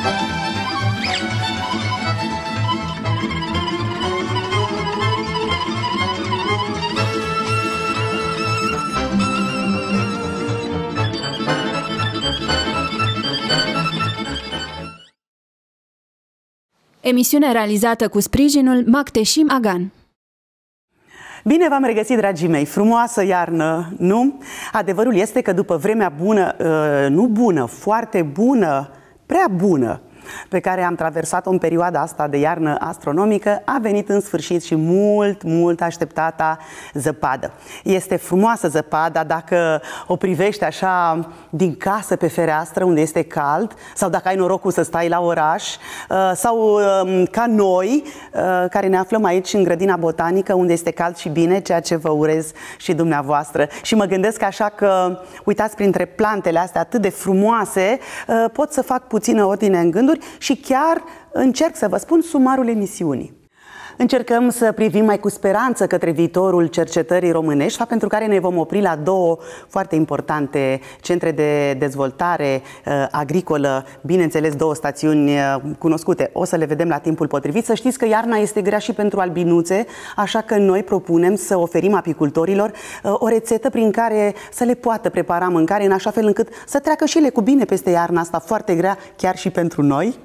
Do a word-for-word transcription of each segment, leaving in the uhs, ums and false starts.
Emisiune realizată cu sprijinul Macteșim Agan. Bine v-am regăsit, dragii mei! Frumoasă iarnă, nu? Adevărul este că după vremea bună, nu bună, foarte bună, prea bună, pe care am traversat-o în perioada asta de iarnă astronomică, a venit în sfârșit și mult, mult așteptata zăpadă. Este frumoasă zăpada dacă o privești așa din casă pe fereastră unde este cald, sau dacă ai norocul să stai la oraș, sau ca noi, care ne aflăm aici în grădina botanică unde este cald și bine, ceea ce vă urez și dumneavoastră. Și mă gândesc așa că, uitați, printre plantele astea atât de frumoase, pot să fac puțină ordine în gânduri și chiar încerc să vă spun sumarul emisiunii. Încercăm să privim mai cu speranță către viitorul cercetării românești, fapt pentru care ne vom opri la două foarte importante centre de dezvoltare uh, agricolă, bineînțeles două stațiuni uh, cunoscute. O să le vedem la timpul potrivit. Să știți că iarna este grea și pentru albinuțe, așa că noi propunem să oferim apicultorilor uh, o rețetă prin care să le poată prepara mâncare în așa fel încât să treacă și ele cu bine peste iarna asta foarte grea, chiar și pentru noi.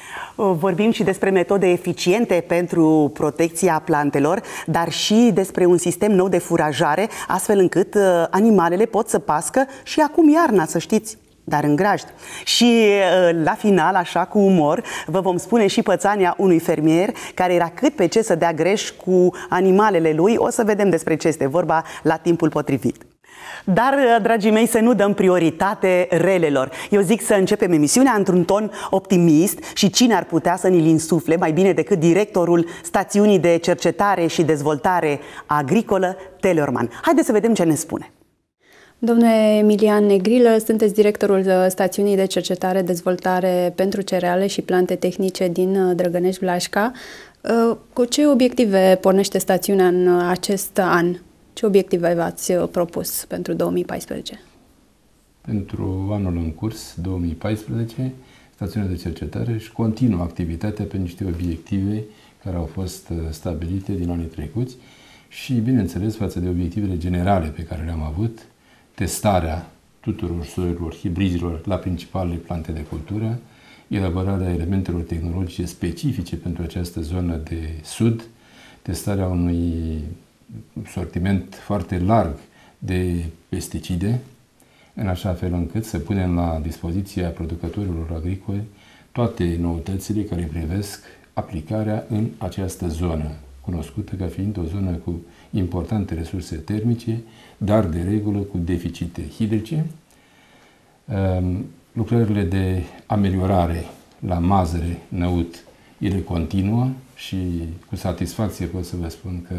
Vorbim și despre metode eficiente pentru protecția plantelor, dar și despre un sistem nou de furajare, astfel încât uh, animalele pot să pască și acum iarna, să știți, dar în grajd. Și uh, la final, așa cu umor, vă vom spune și pățania unui fermier care era cât pe ce să dea greș cu animalele lui. O să vedem despre ce este vorba la timpul potrivit. Dar, dragii mei, să nu dăm prioritate relelor. Eu zic să începem emisiunea într-un ton optimist și cine ar putea să ni-l insufle mai bine decât directorul stațiunii de cercetare și dezvoltare agricolă, Teleorman. Haideți să vedem ce ne spune. Domnule Emilian Negrilă, sunteți directorul stațiunii de cercetare, dezvoltare pentru cereale și plante tehnice din Drăgănești-Vlașca. Cu ce obiective pornește stațiunea în acest an? Ce obiective v-ați propus pentru două mii paisprezece? Pentru anul în curs, două mii paisprezece, stațiunea de cercetare își continuă activitatea pe niște obiective care au fost stabilite din anii trecuți și, bineînțeles, față de obiectivele generale pe care le-am avut, testarea tuturor soiurilor, hibrizilor la principalele plante de cultură, elaborarea elementelor tehnologice specifice pentru această zonă de sud, testarea unui sortiment foarte larg de pesticide, în așa fel încât să punem la dispoziția producătorilor agricoli toate noutățile care privesc aplicarea în această zonă, cunoscută ca fiind o zonă cu importante resurse termice, dar de regulă cu deficite hidrice. Lucrările de ameliorare la mazăre, năut, ele continuă și cu satisfacție pot să vă spun că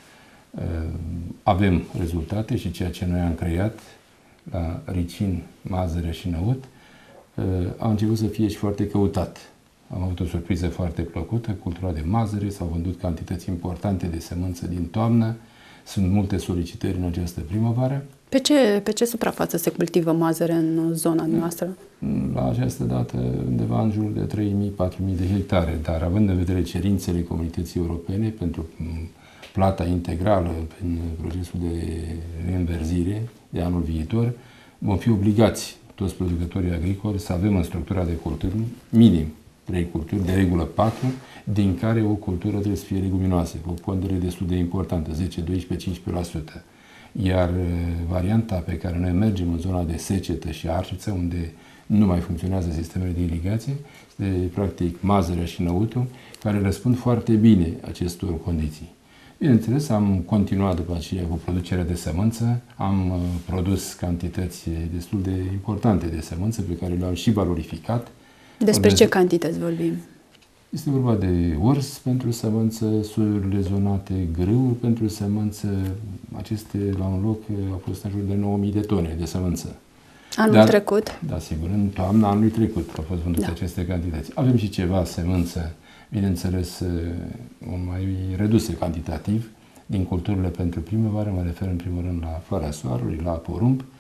avem rezultate și ceea ce noi am creat la ricin, mazăre și năut a început să fie și foarte căutat. Am avut o surpriză foarte plăcută, cultura de mazăre, s-au vândut cantități importante de sămânță din toamnă, sunt multe solicitări în această primăvară. Pe ce, pe ce suprafață se cultivă mazăre în zona noastră? La această dată undeva în jur de trei mii - patru mii de hectare, dar având în vedere cerințele Comunității Europene pentru plata integrală în procesul de reînverzire de anul viitor, vom fi obligați, toți producătorii agricoli, să avem în structura de culturi minim trei culturi, de regulă patru, din care o cultură trebuie să fie leguminoasă, cu o pondere destul de importantă, zece, doisprezece, cincisprezece la sută. Iar varianta pe care noi mergem în zona de secetă și arșiță, unde nu mai funcționează sistemele de irigație, este practic mazărea și năutul, care răspund foarte bine acestor condiții. Bineînțeles, am continuat după aceea cu producerea de sămânță, am uh, produs cantități destul de importante de sămânță pe care le-am și valorificat. Despre Urmez... ce cantități vorbim? Este vorba de ors pentru sămânță, soiurile zonate, grâuri pentru sămânță. Aceste, la un loc, au fost în jur de nouă mii de tone de sămânță. Anul Dar, trecut? Da, sigur, în toamna anului trecut au fost vândute da. aceste cantități. Avem și ceva sămânță, bineînțeles, o mai redusă cantitativ, din culturile pentru primăvară, mă refer în primul rând la floarea soarelui, la porumb,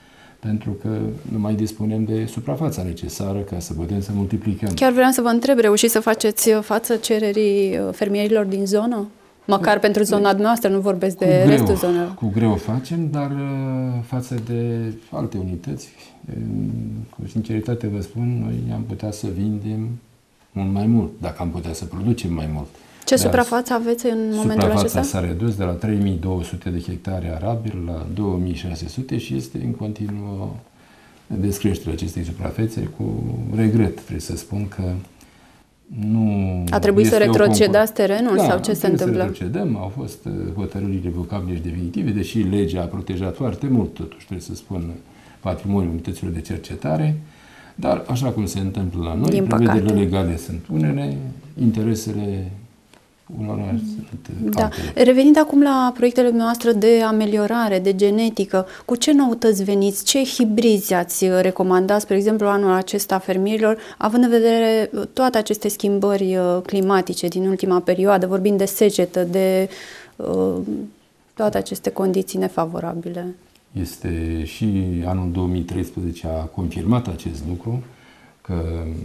pentru că nu mai dispunem de suprafața necesară ca să putem să multiplicăm. Chiar vreau să vă întreb, reușiți să faceți față cererii fermierilor din zonă? Măcar pentru zona noastră, nu vorbesc de cu restul greu, zonelor. Cu greu facem, dar față de alte unități, cu sinceritate vă spun, noi am putea să vindem mult mai mult, dacă am putea să producem mai mult. Ce dar suprafață aveți în momentul acesta? Suprafața s-a redus de la trei mii două sute de hectare arabil la două mii șase sute și este în continuă descreștere acestei suprafețe. Cu regret trebuie să spun că nu a trebuit să retrocedați terenul, da, sau ce se întâmplă? Să retrocedăm, au fost hotărâri revocabile și definitive, deși legea a protejat foarte mult, totuși trebuie să spun, patrimoniul unităților de cercetare, dar așa cum se întâmplă la noi, prevederile legale sunt unele, interesele unora sunt da. altele. Revenind acum la proiectele noastre de ameliorare, de genetică, cu ce noutăți veniți? Ce hibrizi ați recomandat, spre exemplu, anul acesta fermierilor, având în vedere toate aceste schimbări climatice din ultima perioadă, vorbind de secetă, de uh, toate aceste condiții nefavorabile? Este și anul două mii treisprezece a confirmat acest lucru, că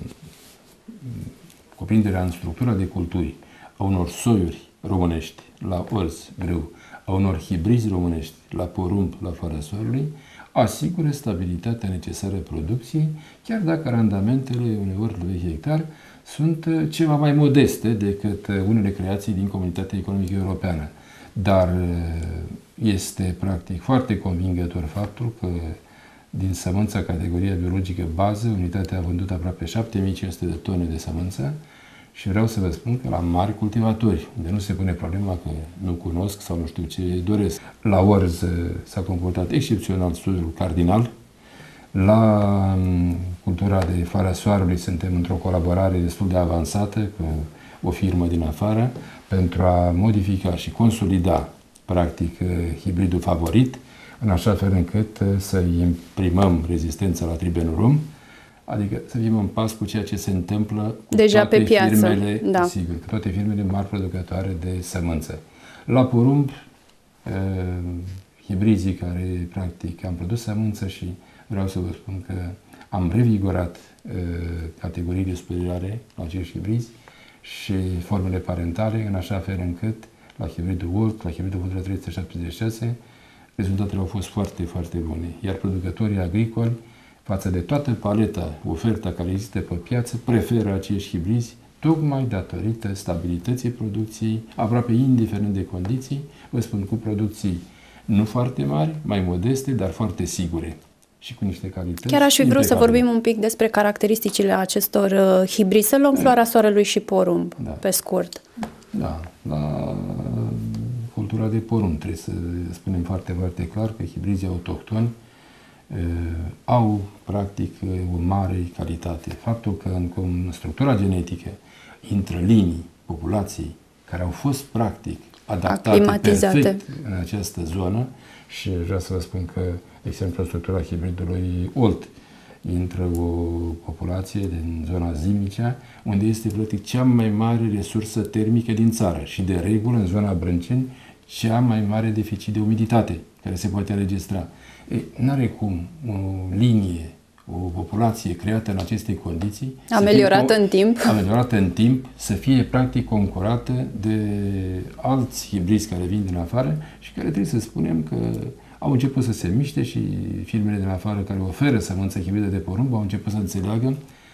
cuprinderea în structura de culturi a unor soiuri românești la orz grâu, a unor hibrizi românești la porumb, la Fara Soarelui, asigură stabilitatea necesară producției, chiar dacă randamentele uneori de hectar sunt ceva mai modeste decât unele creații din Comunitatea Economică Europeană. Dar este practic foarte convingător faptul că din sămânța categoria biologică bază, unitatea a vândut aproape șapte mii cinci sute de tone de sămânță și vreau să vă spun că la mari cultivatori, unde nu se pune problema că nu cunosc sau nu știu ce doresc. La orz s-a comportat excepțional soiul cardinal. La cultura de Fara Soarelui suntem într-o colaborare destul de avansată cu o firmă din afară pentru a modifica și consolida practic hibridul favorit, în așa fel încât să imprimăm rezistența la tribenurum, adică să fim în pas cu ceea ce se întâmplă cu deja toate pe piață, firmele, da. Sigur, cu toate firmele mari producătoare de sămânță. La porumb, eh, hibrizii care practic am produs sămânță și vreau să vă spun că am revigorat eh, categoriile superioare la acești hibrizi și formele parentale, în așa fel încât la hibridul Volt, la hibridul Volt trei sute șaptezeci și șase, rezultatele au fost foarte, foarte bune. Iar producătorii agricoli, față de toată paleta, oferta care există pe piață, preferă acești hibrizi, tocmai datorită stabilității producției, aproape indiferent de condiții, vă spun, cu producții nu foarte mari, mai modeste, dar foarte sigure și cu niște calități. Chiar aș fi vrut să vorbim un pic despre caracteristicile acestor uh, hibrizi. Să luăm Floarea Soarelui și porumb, da. Pe scurt. Da, la cultura de porumb trebuie să spunem foarte, foarte clar că hibrizii autohtoni uh, au practic o mare calitate. Faptul că în, în structura genetică intră linii populației care au fost practic adaptate perfect în această zonă și vreau să vă spun că, de exemplu, în structura hibridului Olt intră o populație din zona Zimnicea, unde este practic cea mai mare resursă termică din țară și de regulă în zona Brânceni cea mai mare deficit de umiditate care se poate înregistra. N-are cum o linie, o populație creată în aceste condiții, ameliorată în timp, ameliorată în timp, să fie practic concurată de alți hibrizi care vin din afară și care trebuie să spunem că au început să se miște și firmele din afară care oferă sămânță hibridă de porumb au început să înțeleagă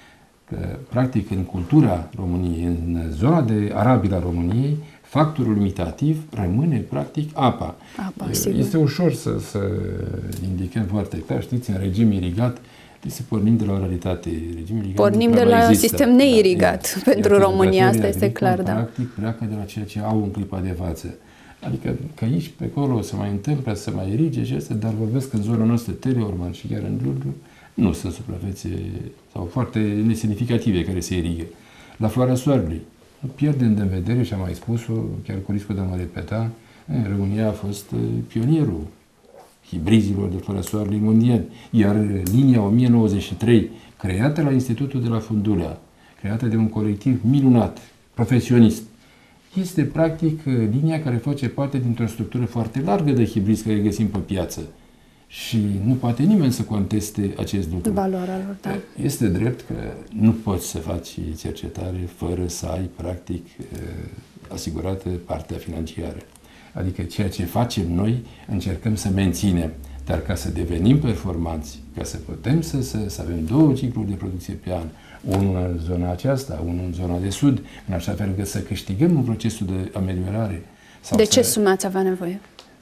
că practic în cultura României, în zona de arabilă a României, factorul limitativ rămâne practic apa. apa este ușor să, să indicăm foarte clar, știți, în regim irigat, trebuie să pornim de la o realitate. Regimul irigat pornim de la un sistem neirigat. Da, pentru România, asta este clar, da. Practic pleacă de la ceea ce au în clipa de față. Adică că aici, pe acolo, se mai întâmplă, să mai irige și astea, dar vorbesc că în zona noastră, Teleorman și chiar în Giurgiu, nu sunt suprafețe sau foarte nesemnificative care se irigă. La Floarea Soarelui, pierdem de în vedere, și am mai spus-o, chiar cu riscul de a mă repeta, România a fost pionierul hibrizilor de Floarea Soarelui mondial, iar linia o mie nouăzeci și trei, creată la Institutul de la Fundulea, creată de un colectiv minunat, profesionist, este practic linia care face parte dintr-o structură foarte largă de hibrizi care găsim pe piață. Și nu poate nimeni să conteste acest lucru. Valoarea lor, da. Este drept că nu poți să faci cercetare fără să ai, practic, asigurată partea financiară. Adică ceea ce facem noi încercăm să menținem. Dar ca să devenim performanți, ca să putem să, să, să avem două cicluri de producție pe an, unul în zona aceasta, unul în zona de sud, în așa fel încât să câștigăm în procesul de ameliorare. Sau de să... ce sume ați avea nevoie?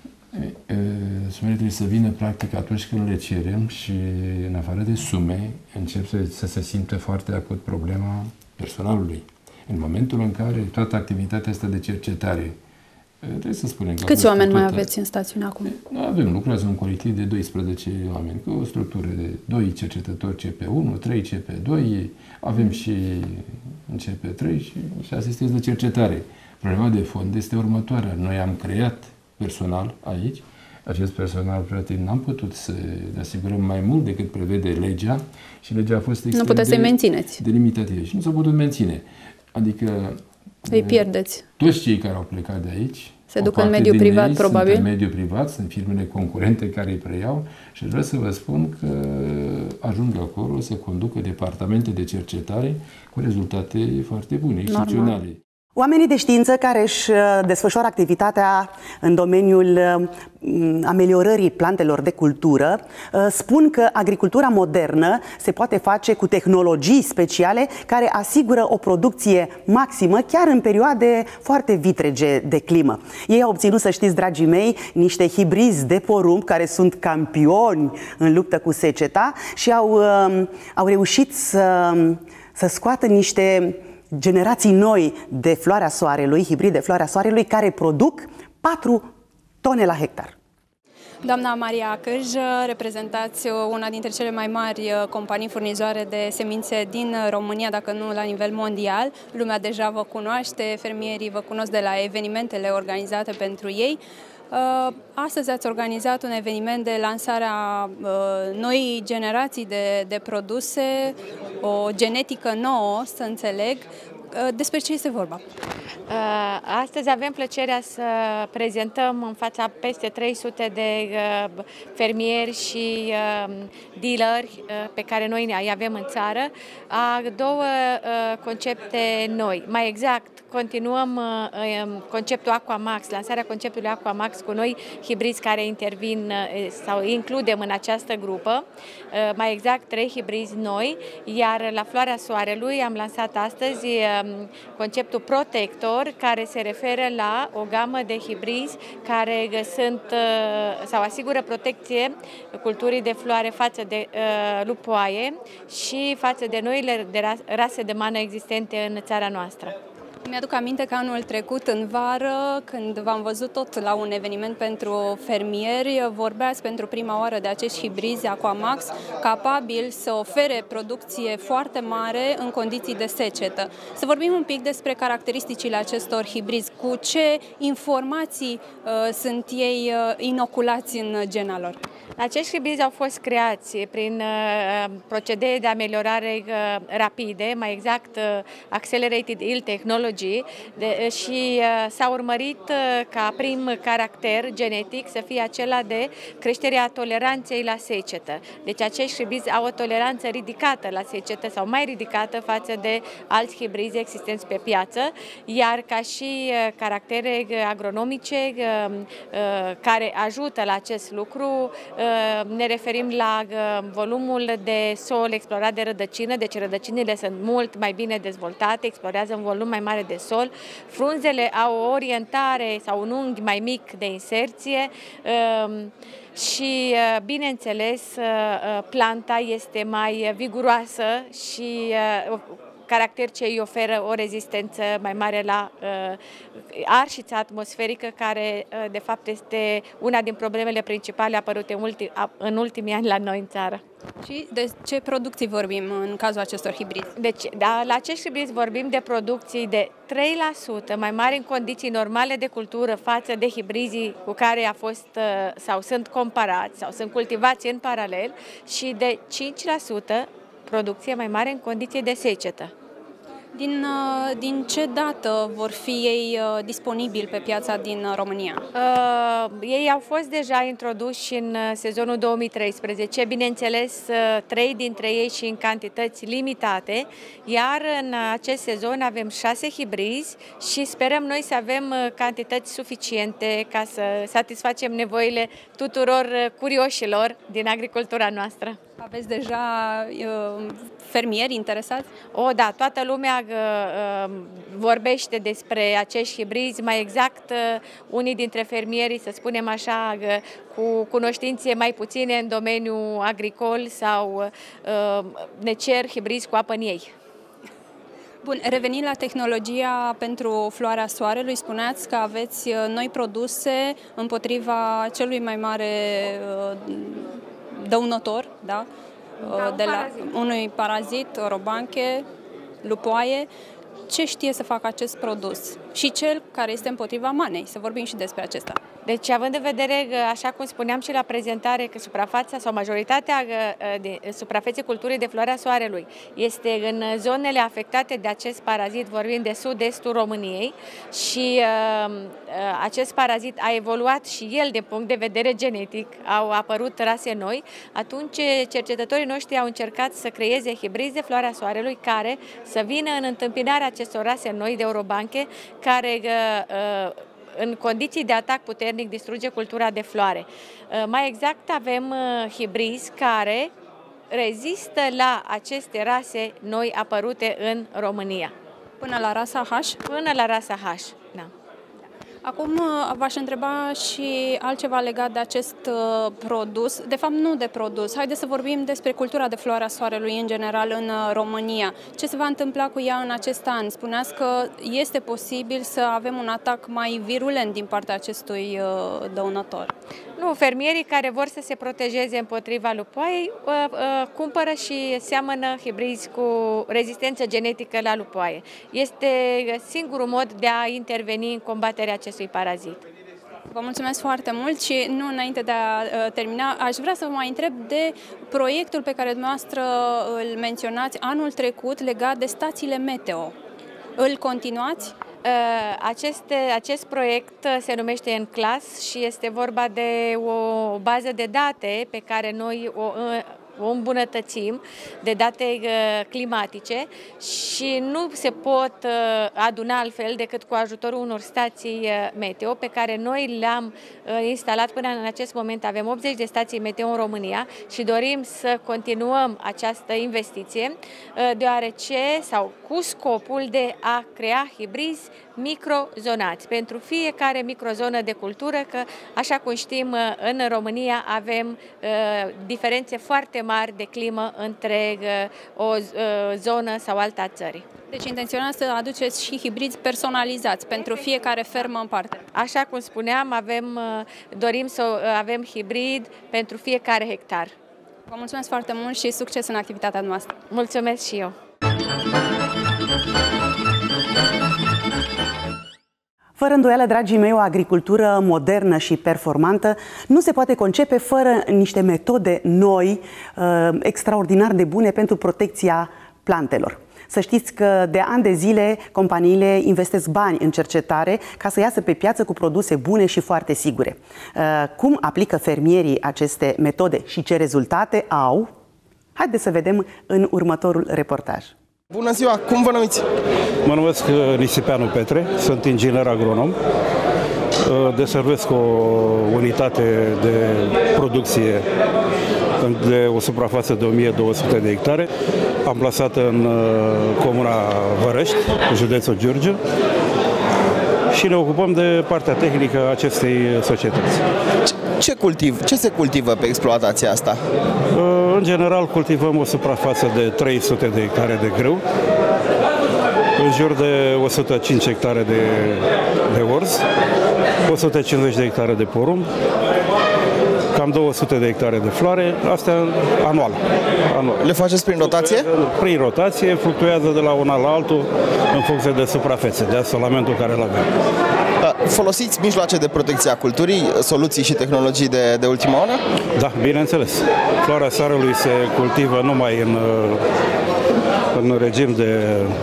Sumele trebuie să vină practic atunci când le cerem și în afară de sume încep să, să se simte foarte acut problema personalului. În momentul în care toată activitatea asta de cercetare, trebuie să spunem că... Câți oameni mai aveți în stațiune acum? Avem, lucrează un colectiv de doisprezece oameni, cu o structură de doi cercetători C P unu, trei C P doi, avem și în C P trei și șase asistenți de cercetare. Problema de fond este următoarea. Noi am creat personal aici. Acest personal, practic, n-am putut să ne asigurăm mai mult decât prevede legea și legea a fost extrem nu puteți de, să-i mențineți. de limitativă și nu s-a putut menține. Adică îi pierdeți. Toți cei care au plecat de aici se duc în mediul privat, ei probabil. Sunt în mediul privat, sunt firmele concurente care îi preiau și vreau să vă spun că ajung acolo să conducă departamente de cercetare cu rezultate foarte bune, excepționale. Oamenii de știință care își desfășoară activitatea în domeniul ameliorării plantelor de cultură spun că agricultura modernă se poate face cu tehnologii speciale care asigură o producție maximă chiar în perioade foarte vitrege de climă. Ei au obținut, să știți, dragii mei, niște hibrizi de porumb care sunt campioni în luptă cu seceta și au, au reușit să, să scoată niște generații noi de floarea soarelui, hibrid de floarea soarelui, care produc patru tone la hectar. Doamna Maria Cârj, reprezentați una dintre cele mai mari companii furnizoare de semințe din România, dacă nu la nivel mondial. Lumea deja vă cunoaște, fermierii vă cunosc de la evenimentele organizate pentru ei. Astăzi ați organizat un eveniment de lansare a noii generații de, de produse, o genetică nouă, să înțeleg. Despre ce este vorba? Astăzi avem plăcerea să prezentăm în fața peste trei sute de fermieri și dealeri pe care noi îi avem în țară, două concepte noi. Mai exact, continuăm conceptul Aquamax, lansarea conceptului Aquamax cu noi hibrizi care intervin sau includem în această grupă, mai exact trei hibrizi noi, iar la Floarea Soarelui am lansat astăzi conceptul Protector, care se referă la o gamă de hibrizi care sunt sau asigură protecție culturii de floare față de uh, lupoaie și față de noile de rase de mană existente în țara noastră. Mi-aduc aminte că anul trecut, în vară, când v-am văzut tot la un eveniment pentru fermieri, vorbeați pentru prima oară de acești hibrizi Aquamax, capabili să ofere producție foarte mare în condiții de secetă. Să vorbim un pic despre caracteristicile acestor hibrizi. Cu ce informații uh, sunt ei uh, inoculați în gena lor? Acești hibrizi au fost creați prin uh, procedee de ameliorare uh, rapide, mai exact uh, Accelerated Yield Technology, de, și uh, s-a urmărit uh, ca prim caracter genetic să fie acela de creșterea toleranței la secetă. Deci acești hibrizi au o toleranță ridicată la secetă sau mai ridicată față de alți hibrizi existenți pe piață, iar ca și uh, caractere agronomice uh, uh, care ajută la acest lucru, ne referim la volumul de sol explorat de rădăcină, deci rădăcinile sunt mult mai bine dezvoltate, explorează un volum mai mare de sol, frunzele au o orientare sau un unghi mai mic de inserție și, bineînțeles, planta este mai viguroasă și caracter ce îi oferă o rezistență mai mare la uh, arșița atmosferică, care uh, de fapt este una din problemele principale apărute în, ultim, în ultimii ani la noi în țară. Și de ce producții vorbim în cazul acestor hibrizi? Deci, da, la acești hibrizi vorbim de producții de trei la sută mai mari în condiții normale de cultură față de hibrizii cu care a fost uh, sau sunt comparați sau sunt cultivați în paralel și de cinci la sută producție mai mare în condiții de secetă. Din, din ce dată vor fi ei disponibili pe piața din România? Uh, ei au fost deja introduși în sezonul două mii treisprezece, bineînțeles trei dintre ei și în cantități limitate, iar în acest sezon avem șase hibrizi și sperăm noi să avem cantități suficiente ca să satisfacem nevoile tuturor curioșilor din agricultura noastră. Aveți deja uh, fermieri interesați? O, da, toată lumea uh, vorbește despre acești hibrizi, mai exact uh, unii dintre fermierii, să spunem așa, uh, cu cunoștințe mai puține în domeniul agricol sau uh, ne cer hibrizi cu apă în ei. Bun, revenind la tehnologia pentru floarea soarelui, spuneați că aveți noi produse împotriva celui mai mare uh, dăunător, da? Da, de la parazit. unui parazit, orobanche, lupoaie. Ce știe să facă acest produs? Și cel care este împotriva manei, să vorbim și despre acesta. Deci, având în vedere, așa cum spuneam și la prezentare, că suprafața sau majoritatea de suprafeței culturii de floarea soarelui este în zonele afectate de acest parazit, vorbim de sud-estul României, și uh, acest parazit a evoluat și el din punct de vedere genetic, au apărut rase noi, atunci cercetătorii noștri au încercat să creeze hibrizi de floarea soarelui care să vină în întâmpinarea acestor rase noi de orobanche, care uh, în condiții de atac puternic distruge cultura de floare. Mai exact, avem hibrizi care rezistă la aceste rase noi apărute în România. Până la rasa H? Până la rasa H, da. Acum v-aș întreba și altceva legat de acest uh, produs, de fapt nu de produs, haideți să vorbim despre cultura de floarea soarelui în general în uh, România. Ce se va întâmpla cu ea în acest an? Spuneați că este posibil să avem un atac mai virulent din partea acestui uh, dăunător. Nu, fermierii care vor să se protejeze împotriva lupoaiei uh, uh, cumpără și seamănă hibrizi cu rezistență genetică la lupoaie. Este singurul mod de a interveni în combaterea acestui parazit. Vă mulțumesc foarte mult și nu înainte de a uh, termina, aș vrea să vă mai întreb de proiectul pe care dumneavoastră îl menționați anul trecut legat de stațiile meteo. Îl continuați? Aceste, acest proiect se numește ENCLAS și este vorba de o bază de date pe care noi o o îmbunătățim, de date climatice, și nu se pot aduna altfel decât cu ajutorul unor stații meteo pe care noi le-am instalat până în acest moment. Avem optzeci de stații meteo în România și dorim să continuăm această investiție, deoarece, sau cu scopul de a crea hibrizi microzonați pentru fiecare microzonă de cultură, că, așa cum știm, în România avem uh, diferențe foarte mari de climă între uh, o uh, zonă sau alta țării. Deci intenționați să aduceți și hibrizi personalizați pentru fiecare fermă în parte. Așa cum spuneam, avem, uh, dorim să avem hibrid pentru fiecare hectar. Vă mulțumesc foarte mult și succes în activitatea noastră. Mulțumesc și eu! Fără îndoială, dragii mei, o agricultură modernă și performantă nu se poate concepe fără niște metode noi, extraordinar de bune pentru protecția plantelor. Să știți că de ani de zile companiile investesc bani în cercetare ca să iasă pe piață cu produse bune și foarte sigure. Cum aplică fermierii aceste metode și ce rezultate au? Haideți să vedem în următorul reportaj. Bună ziua! Cum vă numiți? Mă numesc Nisipeanu Petre, sunt inginer agronom. Deservesc o unitate de producție de o suprafață de o mie două sute de hectare, amplasată în comuna Vărăști, județul Giurgiu, și ne ocupăm de partea tehnică a acestei societăți. Ce cultiv? Ce se cultivă pe exploatația asta? În general cultivăm o suprafață de trei sute de hectare de grâu, în jur de o sută cinci hectare de, de orz, o sută cincizeci de hectare de porumb, cam două sute de hectare de floare, astea anual. anual. Le faceți prin rotație? Prin rotație, fluctuează de la una la altul în funcție de suprafețe, de asolamentul care îl avem. Folosiți mijloace de protecție a culturii, soluții și tehnologii de, de ultima oră? Da, bineînțeles. Floarea soarelui se cultivă numai în, în regim de,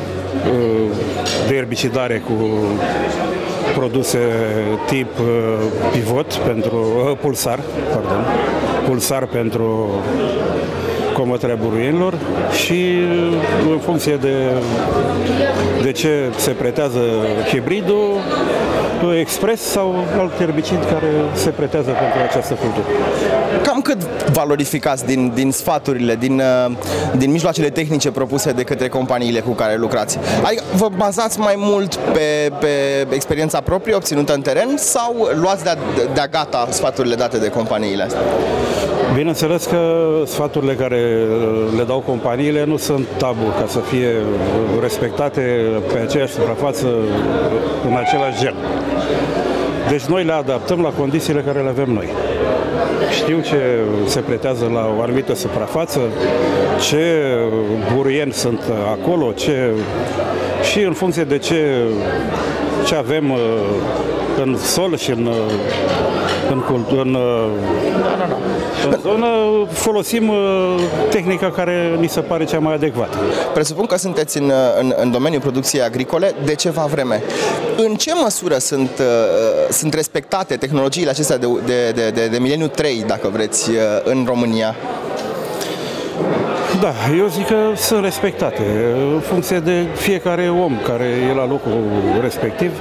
de erbicidare cu produse tip pivot pentru pulsar, pardon, pulsar pentru combaterea buruienilor și în funcție de, de ce se pretează hibridul, expres sau alt herbicid care se pretează pentru această cultură. Cam cât valorificați din, din sfaturile, din, din mijloacele tehnice propuse de către companiile cu care lucrați? Adică vă bazați mai mult pe, pe experiența proprie obținută în teren sau luați de-a de gata sfaturile date de companiile astea? Bineînțeles că sfaturile care le dau companiile nu sunt tabu, ca să fie respectate pe aceeași suprafață, în același gen. Deci noi le adaptăm la condițiile care le avem noi. Știu ce se pretează la o anumită suprafață, ce buruieni sunt acolo, ce... și în funcție de ce, ce avem în sol și în, în, în, în zonă, folosim tehnica care ni se pare cea mai adecvată. Presupun că sunteți în, în, în domeniul producției agricole de ceva vreme. În ce măsură sunt, sunt respectate tehnologiile acestea de, de, de, de, de mileniu trei, dacă vreți, în România? Da, eu zic că sunt respectate, în funcție de fiecare om care e la locul respectiv.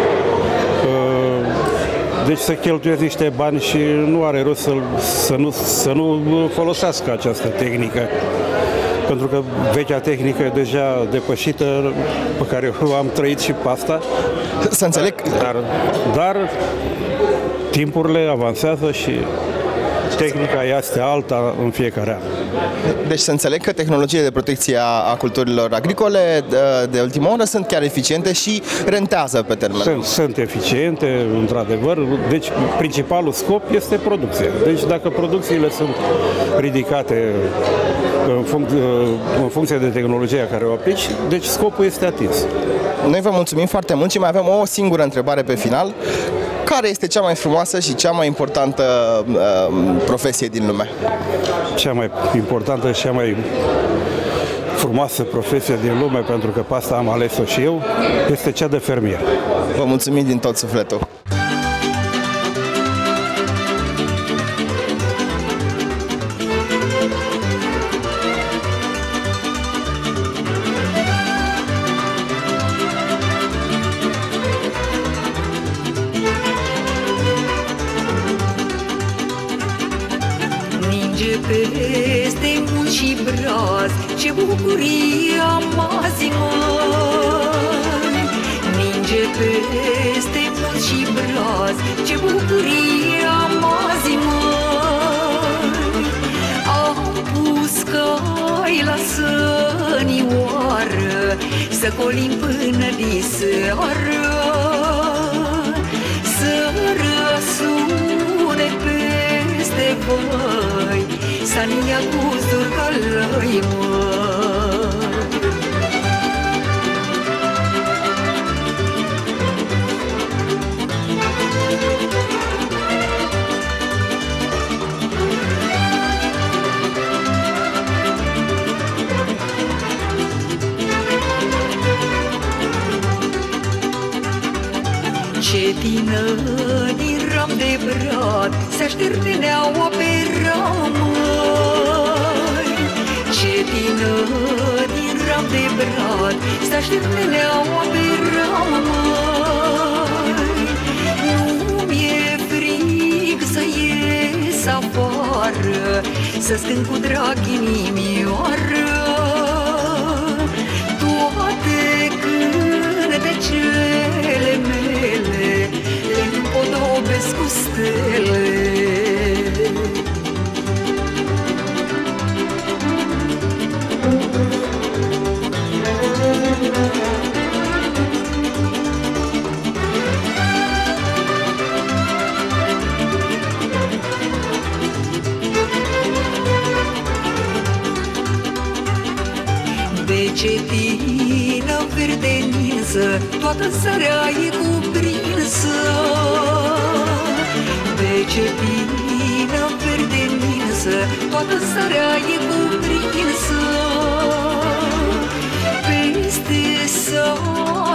Deci să cheltuiesc niște bani și nu are rost să, să, nu, să nu folosească această tehnică. Pentru că vechea tehnică e deja depășită, pe care eu am trăit și pe asta. Să înțeleg. Dar, dar timpurile avansează și tehnica este alta în fiecare an. Deci să înțeleg că tehnologiile de protecție a culturilor agricole de, de ultimă oră sunt chiar eficiente și rentează pe termen. Sunt, sunt eficiente, într-adevăr. Deci principalul scop este producția. Deci dacă producțiile sunt ridicate în, func- în funcție de tehnologia care o aplici, deci scopul este atins. Noi vă mulțumim foarte mult și mai avem o singură întrebare pe final. Care este cea mai frumoasă și cea mai importantă uh, profesie din lume? Cea mai importantă și cea mai frumoasă profesie din lume, pentru că pe asta am ales-o și eu, este cea de fermier. Vă mulțumim din tot sufletul! Peste munți și brazi, ce bucurie am azi, măi! Ninge peste munți și brazi, ce bucurie am azi, măi! Am pus cai la sănioară, să colim până diseară, să răsune peste voi, Sania cu zurcalăi, măi. Ce tină din ram de brad se așterneneaua pe ram, măi. Ce tină din ram de brad se așterneneaua pe ram, măi. Nu mi-e frig să ies afară, să stâng cu drag inimioară. Toate cântecele mele le împodobesc cu stele. De cetină verdeninsă, toată țara e cuprinsă. De cetină verdeninsă, toată țara e cuprinsă.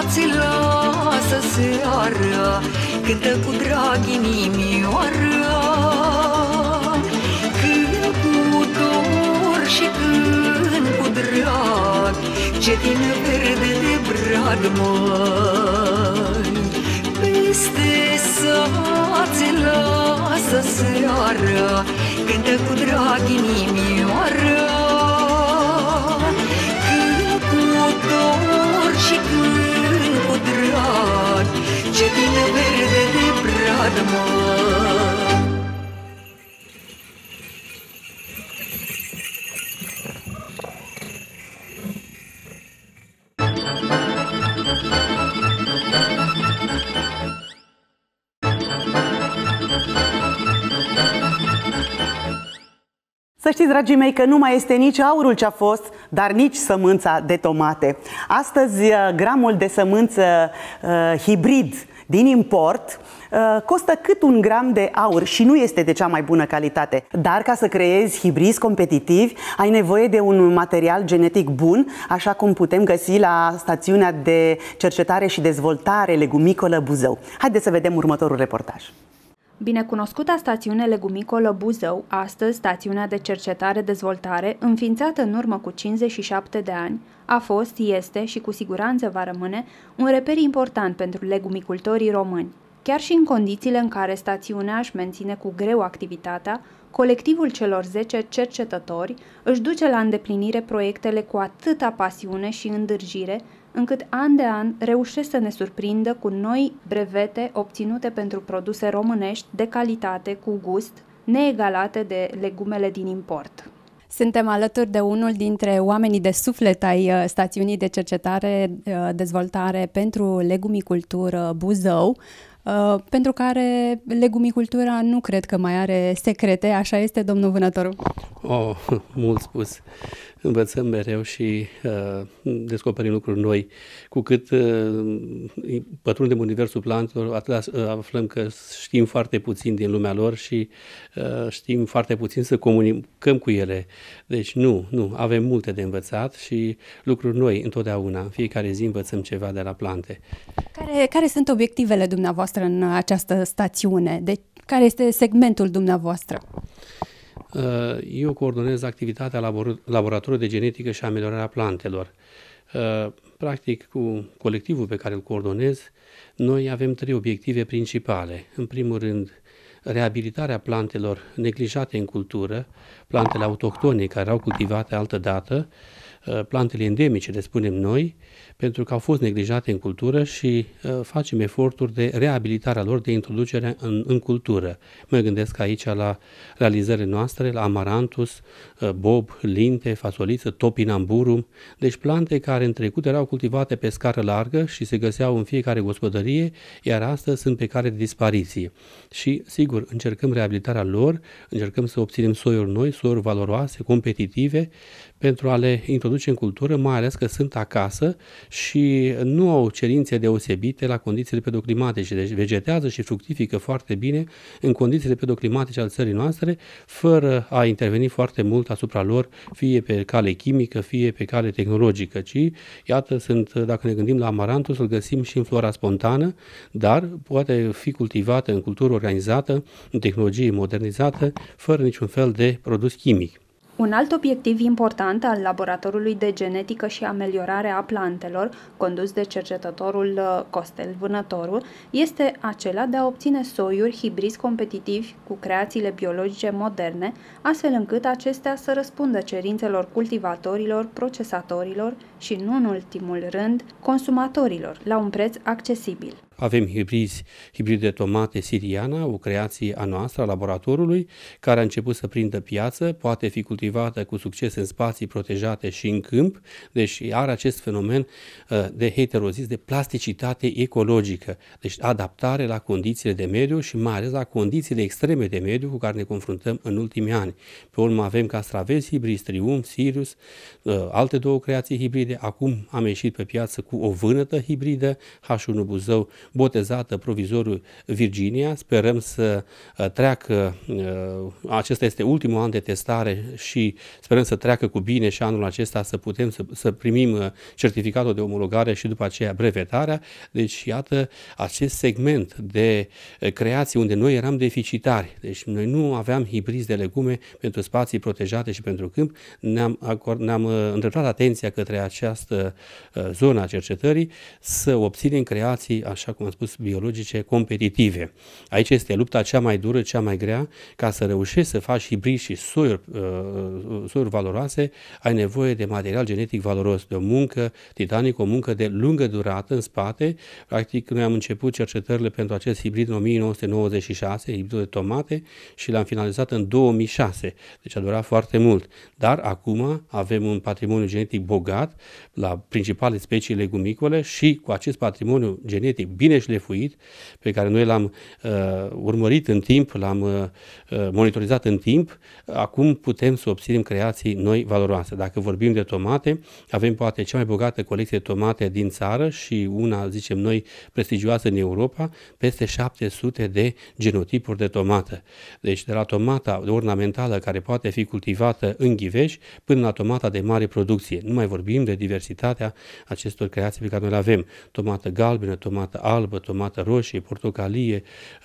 ți lasă seara, cântă cu drag inimioară. Când cu dor și când cu drag, cetină verde de brad, măi. Peste sat ți lasă seara, cântă cu drag inimioară. Când cu dor și când cu drag, cetină verde de brad, măi. Să știți, dragii mei, că nu mai este nici aurul ce a fost, dar nici sămânța de tomate. Astăzi, gramul de sămânță uh, hibrid din import uh, costă cât un gram de aur și nu este de cea mai bună calitate. Dar ca să creezi hibrizi competitivi, ai nevoie de un material genetic bun, așa cum putem găsi la stațiunea de cercetare și dezvoltare legumicolă Buzău. Haideți să vedem următorul reportaj. Binecunoscuta stațiune legumicolă Buzău, astăzi stațiunea de cercetare-dezvoltare, înființată în urmă cu cincizeci și șapte de ani, a fost, este și cu siguranță va rămâne un reper important pentru legumicultorii români. Chiar și în condițiile în care stațiunea își menține cu greu activitatea, colectivul celor zece cercetători își duce la îndeplinire proiectele cu atâta pasiune și îndârjire, încât an de an reușesc să ne surprindă cu noi brevete obținute pentru produse românești de calitate, cu gust, neegalate de legumele din import. Suntem alături de unul dintre oamenii de suflet ai stațiunii de cercetare-dezvoltare pentru legumicultură Buzău, pentru care legumicultura nu cred că mai are secrete, așa este, domnul vânătorul? Oh, mult spus. Învățăm mereu și uh, descoperim lucruri noi. Cu cât uh, pătrundem universul plantelor, atât uh, aflăm că știm foarte puțin din lumea lor și uh, știm foarte puțin să comunicăm cu ele. Deci nu, nu, avem multe de învățat și lucruri noi întotdeauna. În fiecare zi învățăm ceva de la plante. Care, care sunt obiectivele dumneavoastră în această stațiune? De, care este segmentul dumneavoastră? Eu coordonez activitatea laboratorului de genetică și ameliorarea plantelor. Practic, cu colectivul pe care îl coordonez, noi avem trei obiective principale. În primul rând, reabilitarea plantelor neglijate în cultură, plantele autohtone care erau cultivate altădată, plantele endemice, le spunem noi, pentru că au fost neglijate în cultură și uh, facem eforturi de reabilitarea lor, de introducere în, în cultură. Mă gândesc aici la realizările noastre, la amarantus, uh, bob, linte, fasoliță, topinamburum, deci plante care în trecut erau cultivate pe scară largă și se găseau în fiecare gospodărie, iar astăzi sunt pe cale de dispariție. Și, sigur, încercăm reabilitarea lor, încercăm să obținem soiuri noi, soiuri valoroase, competitive, pentru a le introduce în cultură, mai ales că sunt acasă și nu au cerințe deosebite la condițiile pedoclimatice, deci vegetează și fructifică foarte bine în condițiile pedoclimatice ale țării noastre, fără a interveni foarte mult asupra lor, fie pe cale chimică, fie pe cale tehnologică, ci, iată, sunt, dacă ne gândim la amarantus, îl găsim și în flora spontană, dar poate fi cultivată în cultură organizată, în tehnologie modernizată, fără niciun fel de produs chimic. Un alt obiectiv important al laboratorului de genetică și ameliorare a plantelor, condus de cercetătorul Costel Vânătoru, este acela de a obține soiuri hibrizi competitivi cu creațiile biologice moderne, astfel încât acestea să răspundă cerințelor cultivatorilor, procesatorilor și, nu în ultimul rând, consumatorilor, la un preț accesibil. Avem hibrizi, hibrid de tomate siriana, o creație a noastră, a laboratorului, care a început să prindă piață, poate fi cultivată cu succes în spații protejate și în câmp, deci are acest fenomen de heterozis, de plasticitate ecologică, deci adaptare la condițiile de mediu și mai ales la condițiile extreme de mediu cu care ne confruntăm în ultimii ani. Pe urmă avem castravezi hibrizi, Triumf, Sirius, alte două creații hibride, acum am ieșit pe piață cu o vânătă hibridă, H unu Buzău, botezată provizoriu Virginia. Sperăm să treacă, acesta este ultimul an de testare și sperăm să treacă cu bine și anul acesta să putem să, să primim certificatul de omologare și după aceea brevetarea. Deci, iată, acest segment de creații unde noi eram deficitari, deci noi nu aveam hibrizi de legume pentru spații protejate și pentru câmp, ne-am, acord, ne-am îndreptat atenția către această zonă a cercetării să obținem creații, așa cum am spus, biologice competitive. Aici este lupta cea mai dură, cea mai grea, ca să reușești să faci hibrizi și soiuri, soiuri valoroase, ai nevoie de material genetic valoros, de o muncă titanică, o muncă de lungă durată în spate. Practic, noi am început cercetările pentru acest hibrid în o mie nouă sute nouăzeci și șase, hibridul de tomate, și l-am finalizat în două mii șase, deci a durat foarte mult. Dar acum avem un patrimoniu genetic bogat la principale specii legumicole și cu acest patrimoniu genetic bine șlefuit, pe care noi l-am uh, urmărit în timp, l-am uh, monitorizat în timp, acum putem să obținem creații noi valoroase. Dacă vorbim de tomate, avem poate cea mai bogată colecție de tomate din țară și una, zicem noi, prestigioasă în Europa, peste șapte sute de genotipuri de tomată. Deci de la tomata ornamentală care poate fi cultivată în ghiveș până la tomata de mare producție. Nu mai vorbim de diversitatea acestor creații pe care noi le avem. Tomată galbenă, tomată albă, tomată roșie, portocalie,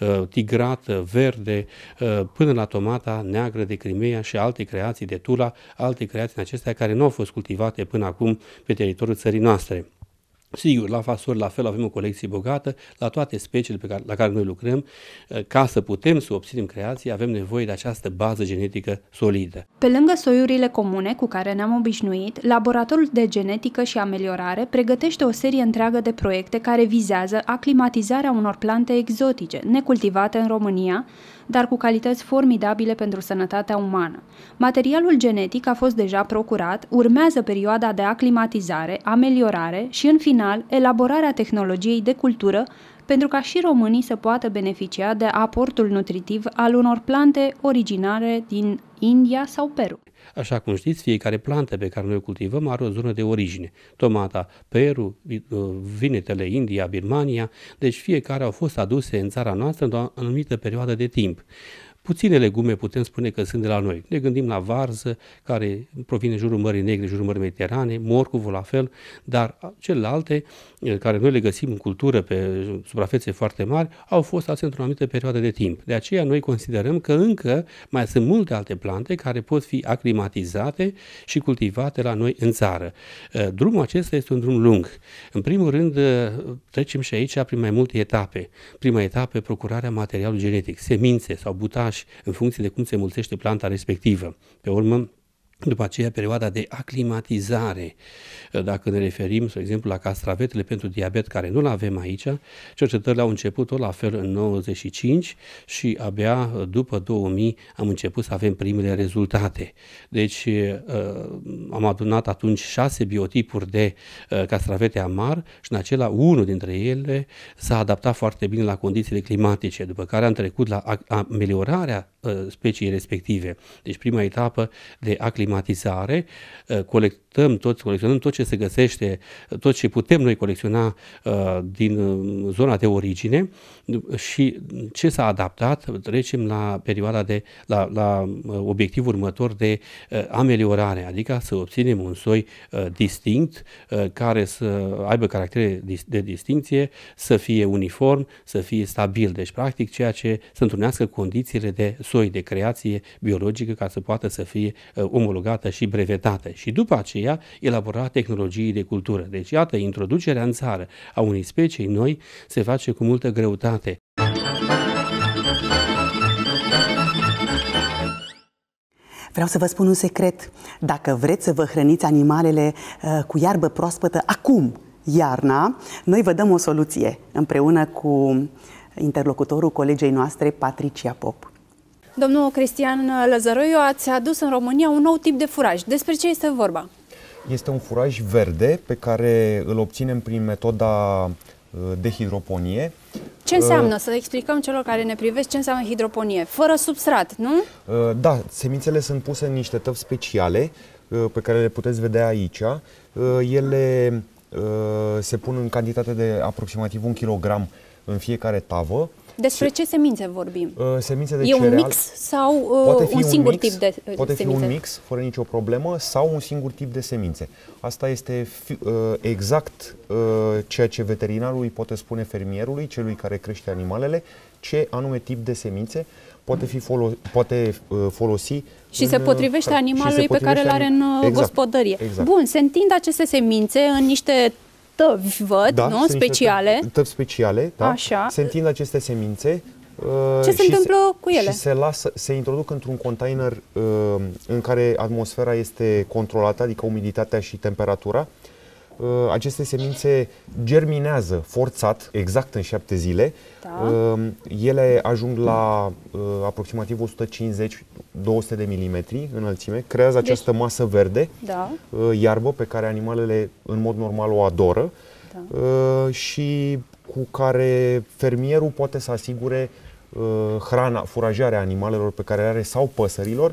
tigrată, verde, până la tomata neagră de Crimea și alte creații de Tula, alte creații în acestea care nu au fost cultivate până acum pe teritoriul țării noastre. Sigur, la fasoli la fel avem o colecție bogată, la toate speciile pe care, la care noi lucrăm, ca să putem să obținem creații, avem nevoie de această bază genetică solidă. Pe lângă soiurile comune cu care ne-am obișnuit, Laboratorul de Genetică și Ameliorare pregătește o serie întreagă de proiecte care vizează aclimatizarea unor plante exotice, necultivate în România, dar cu calități formidabile pentru sănătatea umană. Materialul genetic a fost deja procurat, urmează perioada de aclimatizare, ameliorare și, în final, elaborarea tehnologiei de cultură pentru ca și românii să poată beneficia de aportul nutritiv al unor plante originare din India sau Peru. Așa cum știți, fiecare plantă pe care noi o cultivăm are o zonă de origine. Tomata, Peru, vinetele, India, Birmania, deci fiecare au fost aduse în țara noastră într-o anumită perioadă de timp. Puține legume putem spune că sunt de la noi. Ne gândim la varză, care provine în jurul Mării Negre, în jurul Mării Mediterane, morcovul la fel, dar celelalte, care noi le găsim în cultură pe suprafețe foarte mari, au fost aduse într-o anumită perioadă de timp. De aceea noi considerăm că încă mai sunt multe alte plante care pot fi aclimatizate și cultivate la noi în țară. Drumul acesta este un drum lung. În primul rând, trecem și aici prin mai multe etape. Prima etapă, procurarea materialului genetic, semințe sau butași, în funcție de cum se mulțește planta respectivă. Pe urmă, după aceea, perioada de aclimatizare. Dacă ne referim, spre exemplu, la castravetele pentru diabet, care nu le avem aici, cercetările au început tot la fel în nouăzeci și cinci și abia după două mii am început să avem primele rezultate. Deci am adunat atunci șase biotipuri de castravete amar și în acela unul dintre ele s-a adaptat foarte bine la condițiile climatice, după care am trecut la ameliorarea speciei respective. Deci prima etapă de aclimatizare, colectăm tot, colecționăm tot ce se găsește, tot ce putem noi colecționa din zona de origine și ce s-a adaptat, trecem la perioada de, la, la obiectivul următor de ameliorare, adică să obținem un soi distinct, care să aibă caractere de distincție, să fie uniform, să fie stabil. Deci, practic, ceea ce să întrunească condițiile de soi, de creație biologică, ca să poată să fie omologată și brevetată. Și după aceea, elabora tehnologii de cultură. Deci, iată, introducerea în țară a unei specii noi se face cu multă greutate. Vreau să vă spun un secret. Dacă vreți să vă hrăniți animalele uh, cu iarbă proaspătă acum, iarna, noi vă dăm o soluție împreună cu interlocutorul colegei noastre, Patricia Pop. Domnul Cristian Lăzăroiu, ați adus în România un nou tip de furaj. Despre ce este vorba? Este un furaj verde pe care îl obținem prin metoda de hidroponie. Ce înseamnă? Să explicăm celor care ne privesc ce înseamnă hidroponie. Fără substrat, nu? Da, semințele sunt puse în niște tăvi speciale pe care le puteți vedea aici. Ele se pun în cantitate de aproximativ un kilogram în fiecare tavă. Despre ce semințe vorbim? Semințe de e cereal. un mix sau uh, un singur un mix, tip de Poate semințe? fi un mix, fără nicio problemă, sau un singur tip de semințe. Asta este fi, uh, exact uh, ceea ce veterinarul îi poate spune fermierului, celui care crește animalele, ce anume tip de semințe poate fi folo poate uh, folosi. Și în, se potrivește animalului se potrivește pe care îl are în exact, gospodărie. Exact. Bun, se întind aceste semințe în niște tăvi, văd, da, nu? Speciale. Tăvi speciale, da. Așa. Se întind aceste semințe. Ce se întâmplă se, cu ele? Și se, lasă, se introduc într-un container uh, în care atmosfera este controlată, adică umiditatea și temperatura. Uh, aceste semințe germinează forțat, exact în șapte zile. Da. Uh, ele ajung la uh, aproximativ o sută cincizeci - două sute de milimetri înălțime, creează deci, această masă verde, da. uh, iarbă pe care animalele în mod normal o adoră, da. uh, și cu care fermierul poate să asigure uh, hrana, furajarea animalelor pe care le are sau păsărilor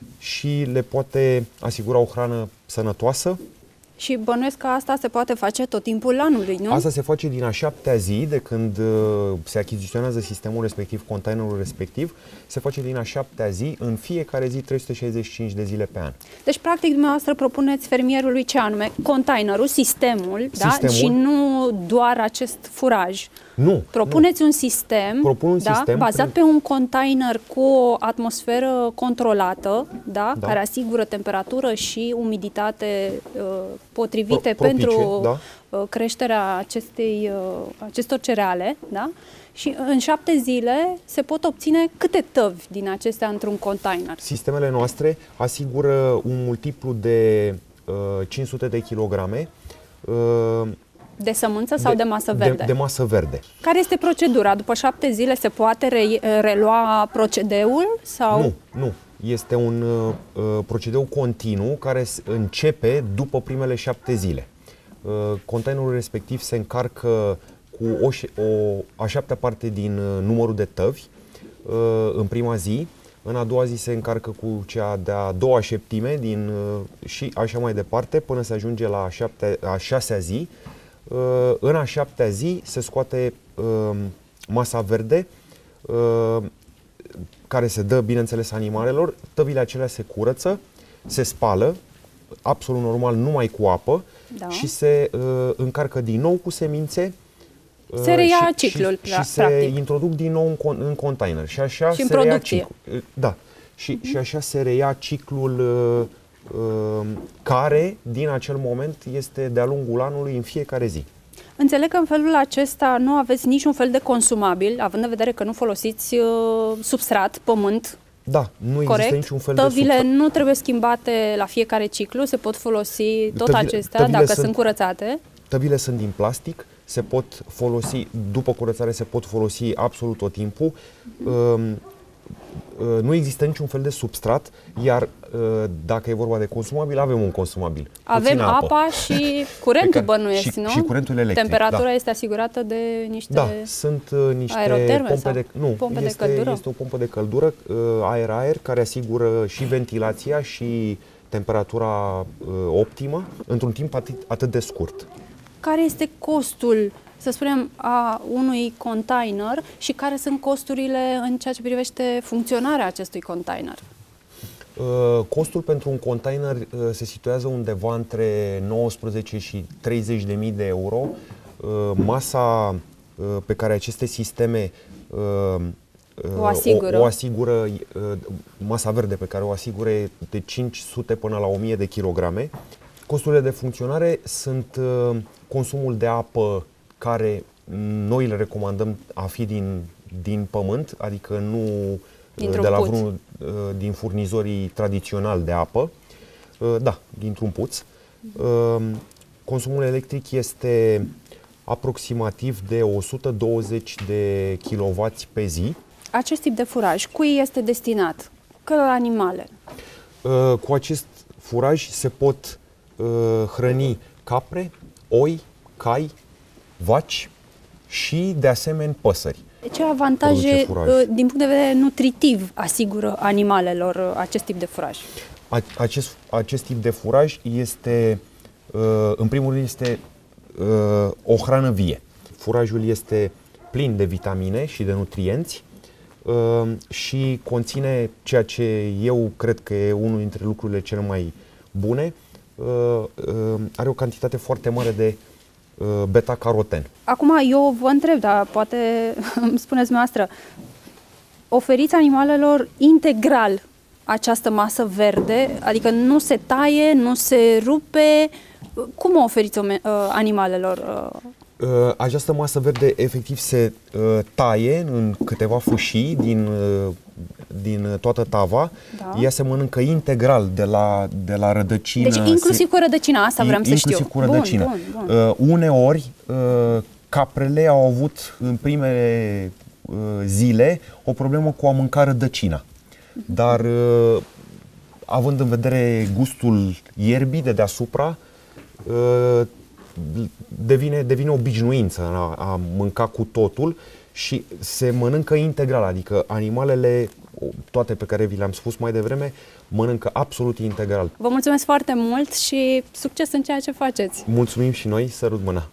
și le poate asigura o hrană sănătoasă. Și bănuiesc că asta se poate face tot timpul anului, nu? Asta se face din a șaptea zi de când uh, se achiziționează sistemul respectiv, containerul respectiv, se face din a șaptea zi, în fiecare zi trei sute șaizeci și cinci de zile pe an. Deci, practic, dumneavoastră propuneți fermierului ce anume? Containerul, sistemul, sistemul. Da? Și nu doar acest furaj. Nu. Propuneți nu. un sistem, Propun un da? sistem bazat prin... pe un container cu o atmosferă controlată, da? Da. Care asigură temperatură și umiditate uh, potrivite Pro, propice, pentru da. uh, creșterea acestei, uh, acestor cereale. Da? Și în șapte zile se pot obține câte tăvi din acestea într-un container? Sistemele noastre asigură un multiplu de uh, cinci sute de kilograme uh, de sămânță sau de, de masă verde? De, de masă verde. Care este procedura? După șapte zile se poate re, relua procedeul? Sau? Nu, nu. Este un uh, procedeu continuu care începe după primele șapte zile. Uh, containerul respectiv se încarcă cu o, o a șaptea parte din uh, numărul de tăvi uh, în prima zi. În a doua zi se încarcă cu cea de-a doua șeptime din, uh, și așa mai departe până se ajunge la a, șaptea, a șasea zi. Uh, în a șaptea zi se scoate uh, masa verde uh, care se dă, bineînțeles, animalelor. Tăvile acelea se curăță, se spală, absolut normal, numai cu apă, da. Și se uh, încarcă din nou cu semințe. Uh, se reia și, ciclul, și, pra, și se practic. introduc din nou în, în container. Și așa și se în reia producție. ciclul. Da. Și, uh-huh. și așa se reia ciclul uh, uh, care, din acel moment, este de-a lungul anului în fiecare zi. Înțeleg că în felul acesta nu aveți niciun fel de consumabil, având în vedere că nu folosiți uh, substrat, pământ. Da, nu există corect? niciun fel Tăvile de substrat. nu trebuie schimbate la fiecare ciclu, se pot folosi tot tăvile, acestea tăvile dacă sunt, sunt curățate. Tăvile sunt din plastic, se pot folosi, după curățare se pot folosi absolut tot timpul. Uh, nu există niciun fel de substrat, iar dacă e vorba de consumabil, avem un consumabil. Avem apă. apa și curentul, care, bănuiesc, și, nu? Și curentul electric. Temperatura da. este asigurată de niște Da, sunt uh, niște aeroterme pompe sau de nu, pompe este, de căldură. este o pompă de căldură uh, aer-aer care asigură și ventilația și temperatura uh, optimă într-un timp atât, atât de scurt. Care este costul, să spunem, a unui container și care sunt costurile în ceea ce privește funcționarea acestui container? Uh, costul pentru un container uh, se situează undeva între nouăsprezece și treizeci de mii de euro. Uh, masa uh, pe care aceste sisteme uh, o asigură, o, o asigură uh, masa verde pe care o asigură de cinci sute până la o mie de kilograme. Costurile de funcționare sunt uh, consumul de apă care noi le recomandăm a fi din, din pământ, adică nu dintr-un de la puț. vreunul din furnizorii tradiționali de apă, da, dintr-un puț. Consumul electric este aproximativ de o sută douăzeci de kilowați pe zi. Acest tip de furaj, cui este destinat? Căror animale? Cu acest furaj se pot hrăni capre, oi, cai, vaci și, de asemenea, păsări. Ce avantaje, din punct de vedere nutritiv, asigură animalelor acest tip de furaj? Acest, acest tip de furaj este, în primul rând, este uh, o hrană vie. Furajul este plin de vitamine și de nutrienți uh, și conține ceea ce eu cred că e unul dintre lucrurile cele mai bune. Uh, uh, are o cantitate foarte mare de uh, beta-caroten. Acum eu vă întreb, dar poate îmi spuneți dumneavoastră, oferiți animalelor integral această masă verde, adică nu se taie, nu se rupe, cum o oferiți uh, animalelor? Uh, această masă verde efectiv se uh, taie în câteva fâșii din, uh, din toată tava. Da. Ea se mănâncă integral de la, de la rădăcină. Deci inclusiv cu rădăcina, asta vreau să știu. Inclusiv cu rădăcină. Bun, bun, bun. Uh, uneori uh, caprele au avut în primele uh, zile o problemă cu a mânca rădăcina. Dar uh, având în vedere gustul ierbii de deasupra, uh, devine, devine obișnuință a, a mânca cu totul și se mănâncă integral, adică animalele, toate pe care vi le-am spus mai devreme, mănâncă absolut integral. Vă mulțumesc foarte mult și succes în ceea ce faceți! Mulțumim și noi, sărut mâna!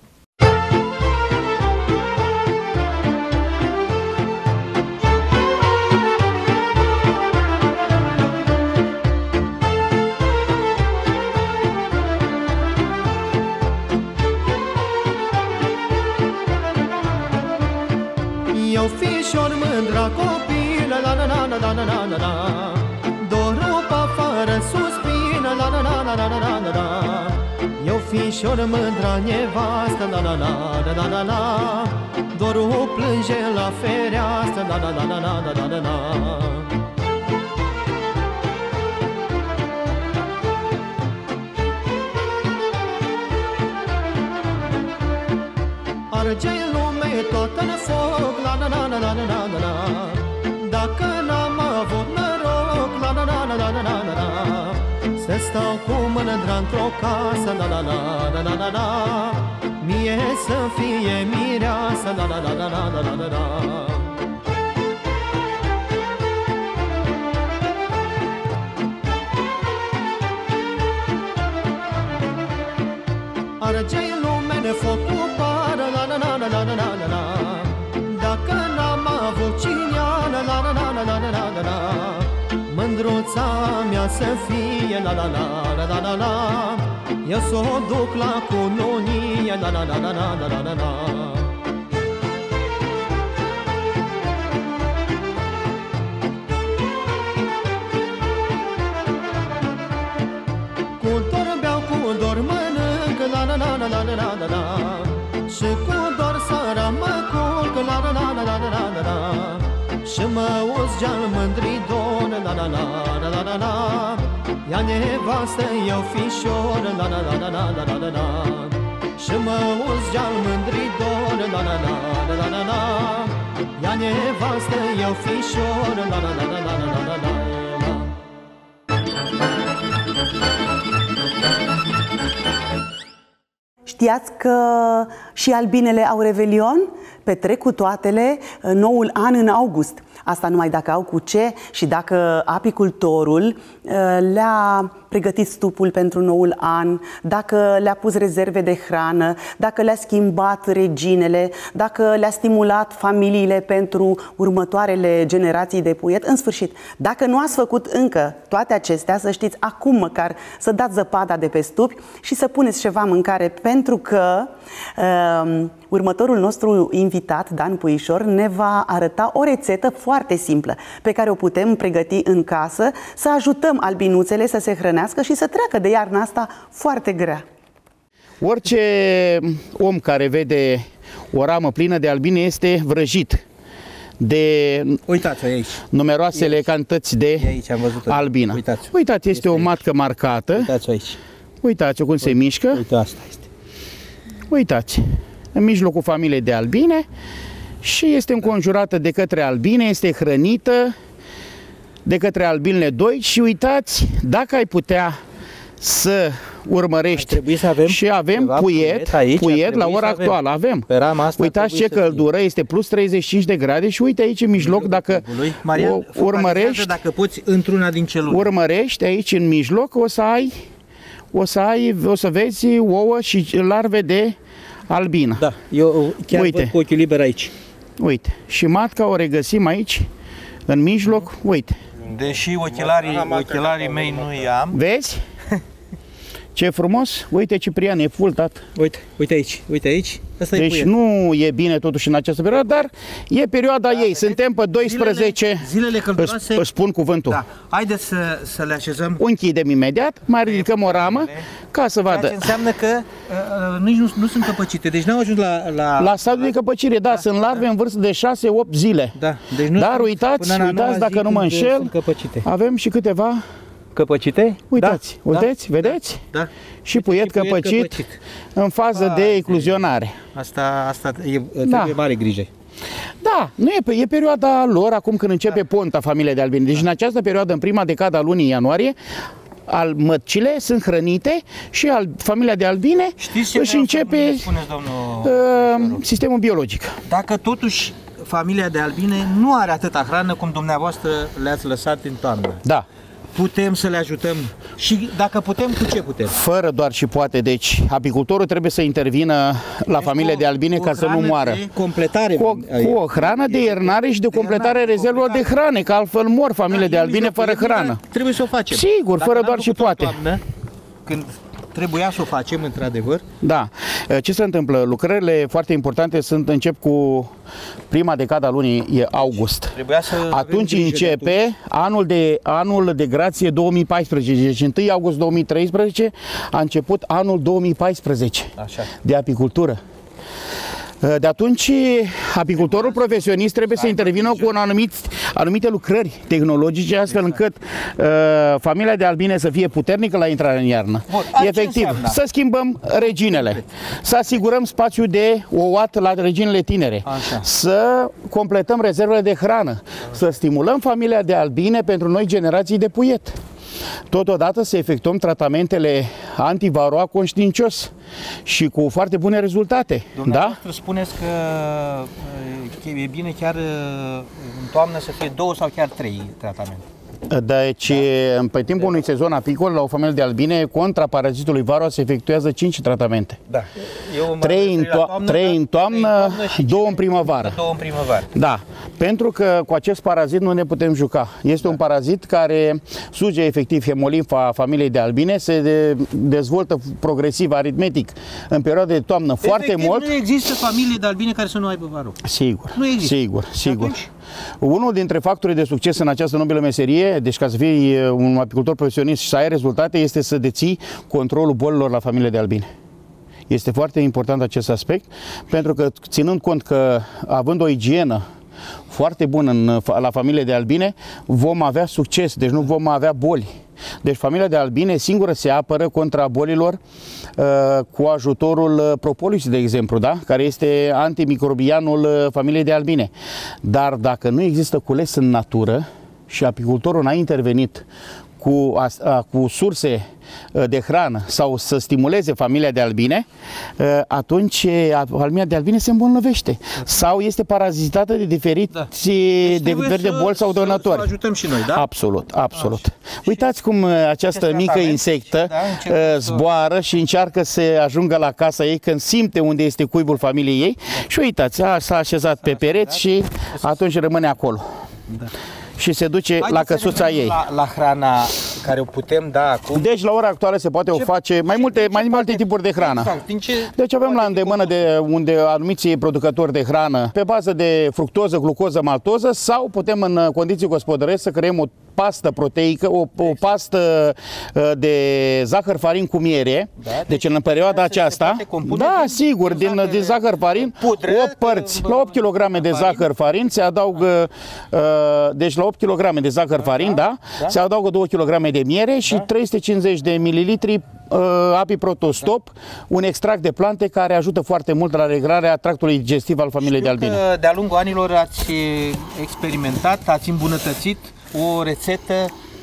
Fișor mândra copilă, la la la la la la la la, dorul pe afară suspină, la la la la la la la la. Eu fișor mândra nevastă, la la la la la la la, dorul plânge la fereastră, la la la la la la la la. Arge lume toată în foc, la la la la la la la la. Dacă n-am avut noroc, la la la la la la la la, să stau cu mândra într-o casă, la la la la la la la, mie să fie mireasă, la la la la la la la la. Arge lume de foc cu pară, la la la la la la la la. Dacă n-am avut cineală, la la la la la la la la, mândruța mea să fie, la la la la la la la, eu s-o duc la cununie, la la la la la la la la. Cu dor beau, cu dor mănânc, la la la la la la la la, și cu dor sara mă culc, la la la la la la la la, și mă uz geal mândridor, la la la la la la la, ea nevastă, eu fișor, la la la la la la la la la, și mă uz geal mândridor, la la la la la la la, ea nevastă, eu fișor, la la la la la la la la. Știați că și albinele au revelion? Petrec cu toatele noul an în august. Asta numai dacă au cu ce și dacă apicultorul le-a pregătit stupul pentru noul an, dacă le-a pus rezerve de hrană, dacă le-a schimbat reginele, dacă le-a stimulat familiile pentru următoarele generații de puiet. În sfârșit, dacă nu ați făcut încă toate acestea, să știți acum măcar să dați zăpada de pe stupi și să puneți ceva mâncare, pentru că uh, următorul nostru invitat, Dan Puișor, ne va arăta o rețetă foarte simplă pe care o putem pregăti în casă, să ajutăm albinuțele să se hrănească și să treacă de iarna asta foarte grea. Orice om care vede o ramă plină de albine este vrăjit de Uitați aici. numeroasele aici. cantități de aici am văzut albină. Uitați. Uitați, este, este o matcă marcată. Uitați aici. Uitați-o cum Uite, se mișcă. Uite, asta este. Uitați, în mijlocul familiei de albine și este înconjurată de către albine, este hrănită de către albinele doi și uitați, dacă ai putea să urmărești să avem și avem puiet, puiet, aici, puiet la ora actuală, avem. avem. Uitați ce căldură, este plus treizeci și cinci de grade și uite aici în mijloc, dacă Maria, o urmărești, dacă poți într-una din celule. Urmărești aici în mijloc, o să ai, o să ai, o să vezi ouă și larve de albină. Da, eu chiar Uite. văd cu ochiul liber aici. Uite, și matca o regăsim aici, în mijloc, uite. Deși ochelarii, ochelarii mei nu i-am. Vezi? Ce frumos! Uite, Ciprian, e full, tată. Uite, uite aici, uite aici. Asta deci e nu e bine totuși în această perioadă, dar e perioada da, ei. Suntem pe doisprezece. Zilele, zilele călduroase. Îți spun cuvântul. Da. Haideți să, să le așezăm. O închidem imediat, mai ridicăm o ramă ca să vadă. Ceea ce înseamnă că uh, nici nu, nu sunt căpăcite, deci n-au ajuns la... La, la stadiul de căpăcire, da, da sunt larve da. în vârstă de șase opt zile. Da. Deci nu dar uitați, uitați dacă nu mă înșel, avem și câteva... Căpăcite? Uitați, da, uitați, da, vedeți? Da. Și puiet, puiet căpăcit, căpăcit în fază A, de ecluzionare. Asta, asta e, trebuie da. mare grijă. Da, nu e, e perioada lor acum când începe da. ponta familiei de albine. Deci da. în această perioadă, în prima decadă a lunii ianuarie, al măcile sunt hrănite și al, familia de albine își începe spuneți, domnul, uh, sistemul biologic. Dacă totuși familia de albine nu are atâta hrană cum dumneavoastră le-ați lăsat în toamnă. Da. Putem să le ajutăm și dacă putem, cu ce putem? Fără doar și poate, deci apicultorul trebuie să intervină la deci familia de albine ca să nu moară. De completare. Cu o, cu o hrană de iernare și de, de completare rezervelor de hrane, că altfel mor familia da, de albine fără hrană. Trebuie să o facem. Sigur, dacă fără doar și poate. Toamnă, când trebuia să o facem, într-adevăr. Da. Ce se întâmplă? Lucrările foarte importante sunt, încep cu prima decadă a lunii, e august. Să atunci începe atunci. Anul, de, anul de grație două mii paisprezece. Deci întâi august două mii treisprezece a început anul două mii paisprezece Așa. de apicultură. De atunci, apicultorul profesionist trebuie să intervină cu un anumit, anumite lucrări tehnologice, astfel încât uh, familia de albine să fie puternică la intrarea în iarnă. Bun, efectiv, să schimbăm reginele, să asigurăm spațiu de ouat la reginele tinere, Așa. să completăm rezervele de hrană, să stimulăm familia de albine pentru noi generații de puiet. Totodată să efectuăm tratamentele antivaroa conștiincios și cu foarte bune rezultate. Dumneavoastră da? spuneți că e bine chiar în toamnă să fie două sau chiar trei tratamente. Deci, da. pe timpul unui sezon apicol, la o familie de albine, contra parazitului varoa se efectuează cinci tratamente. Da. trei în, to toamnă, trei în toamnă, două în primăvară. Două în primăvară. Da. Pentru că cu acest parazit nu ne putem juca. Este da. un parazit care suge efectiv hemolimfa familiei de albine, se de, dezvoltă progresiv, aritmetic, în perioada de toamnă efectiv, foarte mult. Nu există familie de albine care să nu aibă varoa. Sigur. Nu există. Sigur, sigur. Unul dintre factorii de succes în această nobilă meserie, deci ca să fii un apicultor profesionist și să ai rezultate, este să deții controlul bolilor la familie de albine. Este foarte important acest aspect, pentru că ținând cont că având o igienă foarte bună în, la familie de albine, vom avea succes, deci nu vom avea boli. Deci familia de albine singură se apără contra bolilor uh, cu ajutorul propolis, de exemplu, da? Care este antimicrobianul uh, familiei de albine. Dar dacă nu există cules în natură și apicultorul n-a intervenit cu, a, a, cu surse de hrană sau să stimuleze familia de albine, atunci familia de albine se îmbolnăvește sau este parazitată de diferiți da. deci de, de boli sau dăunători. Să ajutăm și noi, da? Absolut, absolut. Așa. Uitați cum această mică insectă da, zboară și încearcă să ajungă la casa ei când simte unde este cuibul familiei ei da. și uitați, s-a așezat pe pereți și atunci rămâne acolo. Da. Și se duce Haideți la căsuța ei. La, la hrana care o putem da acum. Deci la ora actuală se poate ce, o face mai multe, mai multe tipuri de hrană. Exact. Ce deci avem la îndemână de unde anumiți producători de hrană pe bază de fructoză, glucoză, maltoză sau putem în condiții gospodărești să creăm o pastă proteică, o, o pastă de zahăr farin cu miere. Da, deci, deci în perioada aceasta, da, din, sigur, din, zahăr, din zahăr farin, pudră, opt părți, la opt kilograme de zahăr farin se adaugă deci la opt kilograme de zahăr farin, da, da, se adaugă două kilograme de miere și da. trei sute cincizeci de mililitri uh, apiprotostop, da. un extract de plante care ajută foarte mult la reglarea tractului digestiv al familiei Știu de albine. Că de-a lungul anilor ați experimentat, ați îmbunătățit o rețetă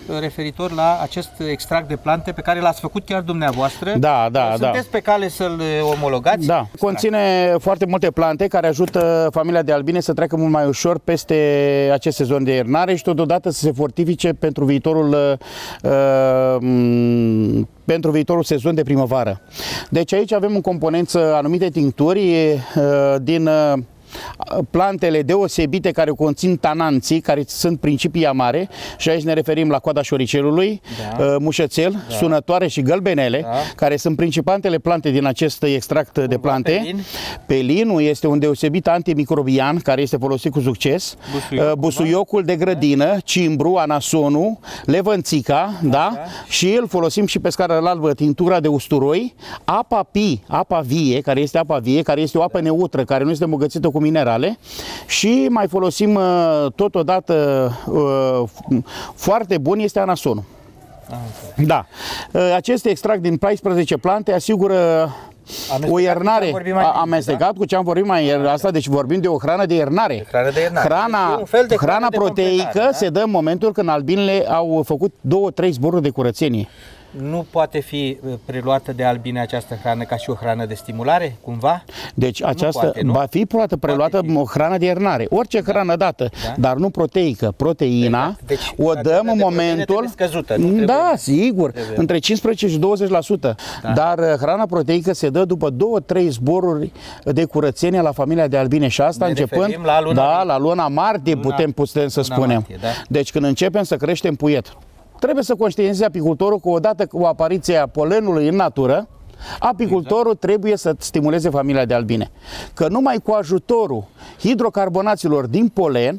referitor la acest extract de plante pe care l-ați făcut chiar dumneavoastră. Da, da, Sunteți da. pe cale să-l omologați? Da, conține foarte multe plante care ajută familia de albine să treacă mult mai ușor peste acest sezon de iernare și totodată să se fortifice pentru viitorul uh, pentru viitorul sezon de primăvară. Deci aici avem în componență anumite tincturi uh, din uh, plantele deosebite care conțin tananții, care sunt principii amare, și aici ne referim la coada șoricelului, da. mușățel, da. sunătoare și gălbenele, da. care sunt principalele plante din acest extract de plante. Pelin. Pelinul este un deosebit antimicrobian care este folosit cu succes. Busuiocul, Busuiocul de grădină, cimbru, anasonul, levănțica, da? Da. Și îl folosim și pe scară largă, tintura de usturoi, apa pi, apa vie, care este apa vie, care este o apă neutră, care nu este îmbogățită cu minerale, și mai folosim uh, totodată uh, foarte bun este anasonul. Da. Uh, acest extract din paisprezece plante asigură amestecat o iernare amestecat da? cu ce am vorbit mai ieri, asta, deci vorbim de o hrană de iernare. De hrană de iernare. Hrana, deci de hrana proteică da? se dă în momentul când albinele au făcut două, trei zboruri de curățenie. Nu poate fi preluată de albine această hrană ca și o hrană de stimulare, cumva? Deci aceasta va fi poate preluată o hrană de iernare, orice da. hrană dată, da. dar nu proteică. Proteina deci, o dăm în momentul... Scăzută, da, sigur, trebuie. între cincisprezece și douăzeci la sută. Da. Dar hrana proteică se dă după două, trei zboruri de curățenie la familia de albine și asta ne începând la luna, da, la luna martie, luna, putem, putem să luna spunem. Martie, da. Deci când începem să creștem puiet. Trebuie să conștientizeze apicultorul că odată cu apariția polenului în natură, apicultorul exact. trebuie să stimuleze familia de albine. Că numai cu ajutorul hidrocarbonaților din polen,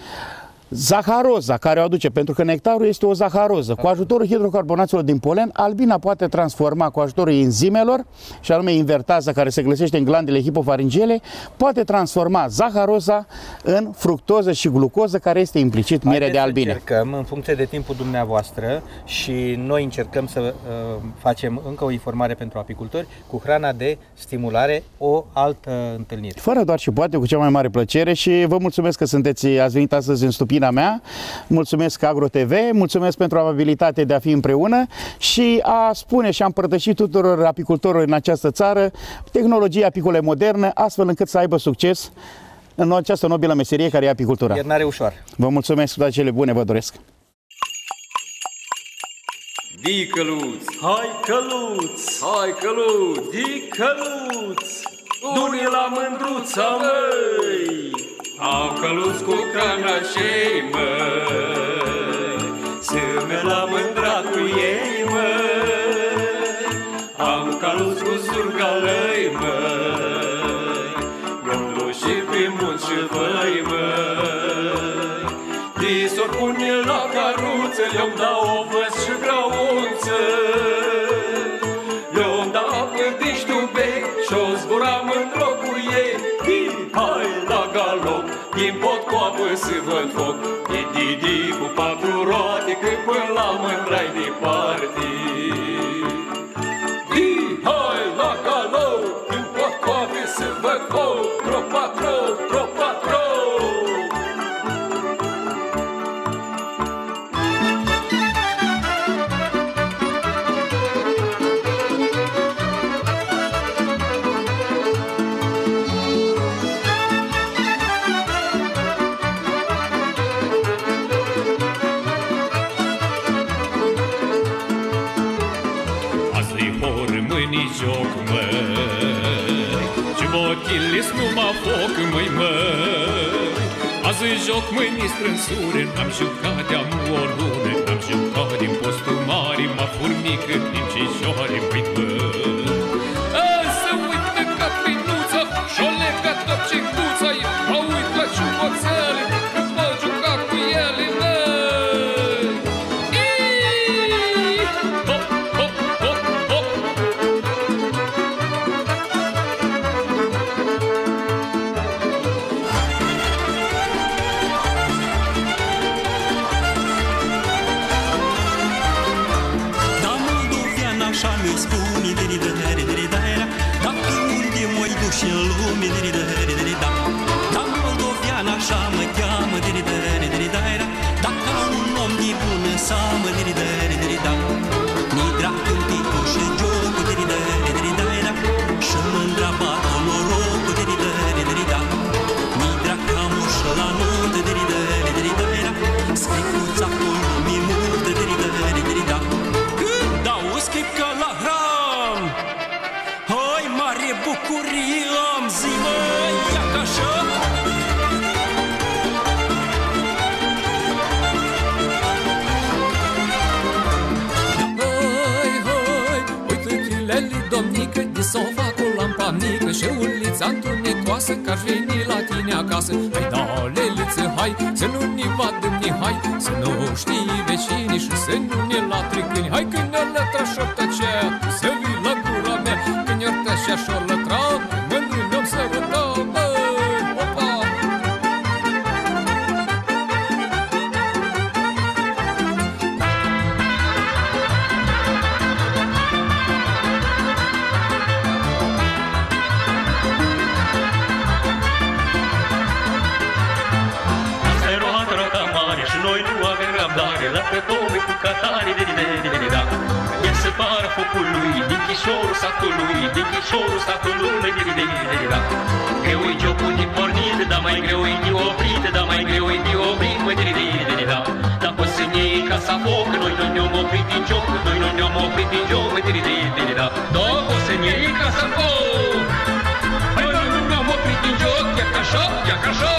zaharoza care o aduce, pentru că nectarul este o zaharoză, cu ajutorul hidrocarbonaților din polen, albina poate transforma cu ajutorul enzimelor, și anume invertaza care se găsește în glandele hipofaringiele, poate transforma zaharoza în fructoză și glucoză, care este implicit miere de albine. Încercăm, în funcție de timpul dumneavoastră, și noi încercăm să uh, facem încă o informare pentru apicultori cu hrana de stimulare, o altă întâlnire. Fără doar și poate, cu cea mai mare plăcere, și vă mulțumesc că sunteți, ați venit astăzi în stupina mea, mulțumesc Agro T V, mulțumesc pentru amabilitate de a fi împreună și a spune și a împărtăși tuturor apicultorilor în această țară tehnologia apicole modernă, astfel încât să aibă succes în această nobilă meserie care e apicultura. Iernare ușoară. Vă mulțumesc, toate cele bune vă doresc. Di căluț, hai căluț, hai căluț, di căluț, du-ne la mândruța măi. Am căluț cu cranașei, măi, să-mi la mândra cu ei, măi. Am căluț cu surgalăi, măi, gândul și pe munți și văi, măi. Disor pune la caruță, le-om dau ovăz și graunță, le-om dau apă din ștubei și-o zburam într-o cu ei. Hai la galop, din pot cu apă să văd foc, di-di-di cu patru roate, că până la mândrai departe. Di, hai la galop, din pot cu apă să văd foc, tro-patro, tro-patro. Joc, măi, și bochilis nu mă foc, măi, măi. Azi joc, mâini strânsure, n-am jucat de-am o lună, n-am jucat din postul mare, mă furnică din cișoare, măi, măi. Să uită ca pinuța și-o legat tot ce cuța, mă uit la ciuboțele, că pot juca cu ele, măi. Hop, hop, hop, hop. Așa mi-o spune de-ri de-re de-re de-aia, dacă unde m-ai sa mă diri dări diri da. Nidra cântito și jocul diri dări diri da era. Și mândra bată norocul diri dări diri da. Nidra camușă la nuntă diri dări diri da era. Scricuța cu lumii multe diri dări diri da. Când auzi că la hram, hai mare bucurie am zi măi, ia ca așa. Domnică, de sofa cu lampa mică și ulița întunecoasă, că-aș veni la tine acasă. Hai da, leliță, hai, să nu ne vadă hai, să nu știi vecinii și să nu ne latri câini. Hai când ne lătra șortă aceea, să vii la gura mea, când iortă așa și-o lătra, mândri ne-om săruta, băi, opa! La prătome cu catare de de da. Ia să pară focul lui, din chișorul satului, din chișorul statului de de de da. Greu-i jocul de pornit, dar mai greu-i de oprit, dar mai greu-i de oprit, mă de de de da. Dar poți să ne iei ca să foc, noi nu ne-am oprit din joc, noi nu ne-am oprit din joc, mă de de de da. Da, poți să ne iei ca să foc, noi nu ne-am oprit din joc, ia ca așa, ia ca așa.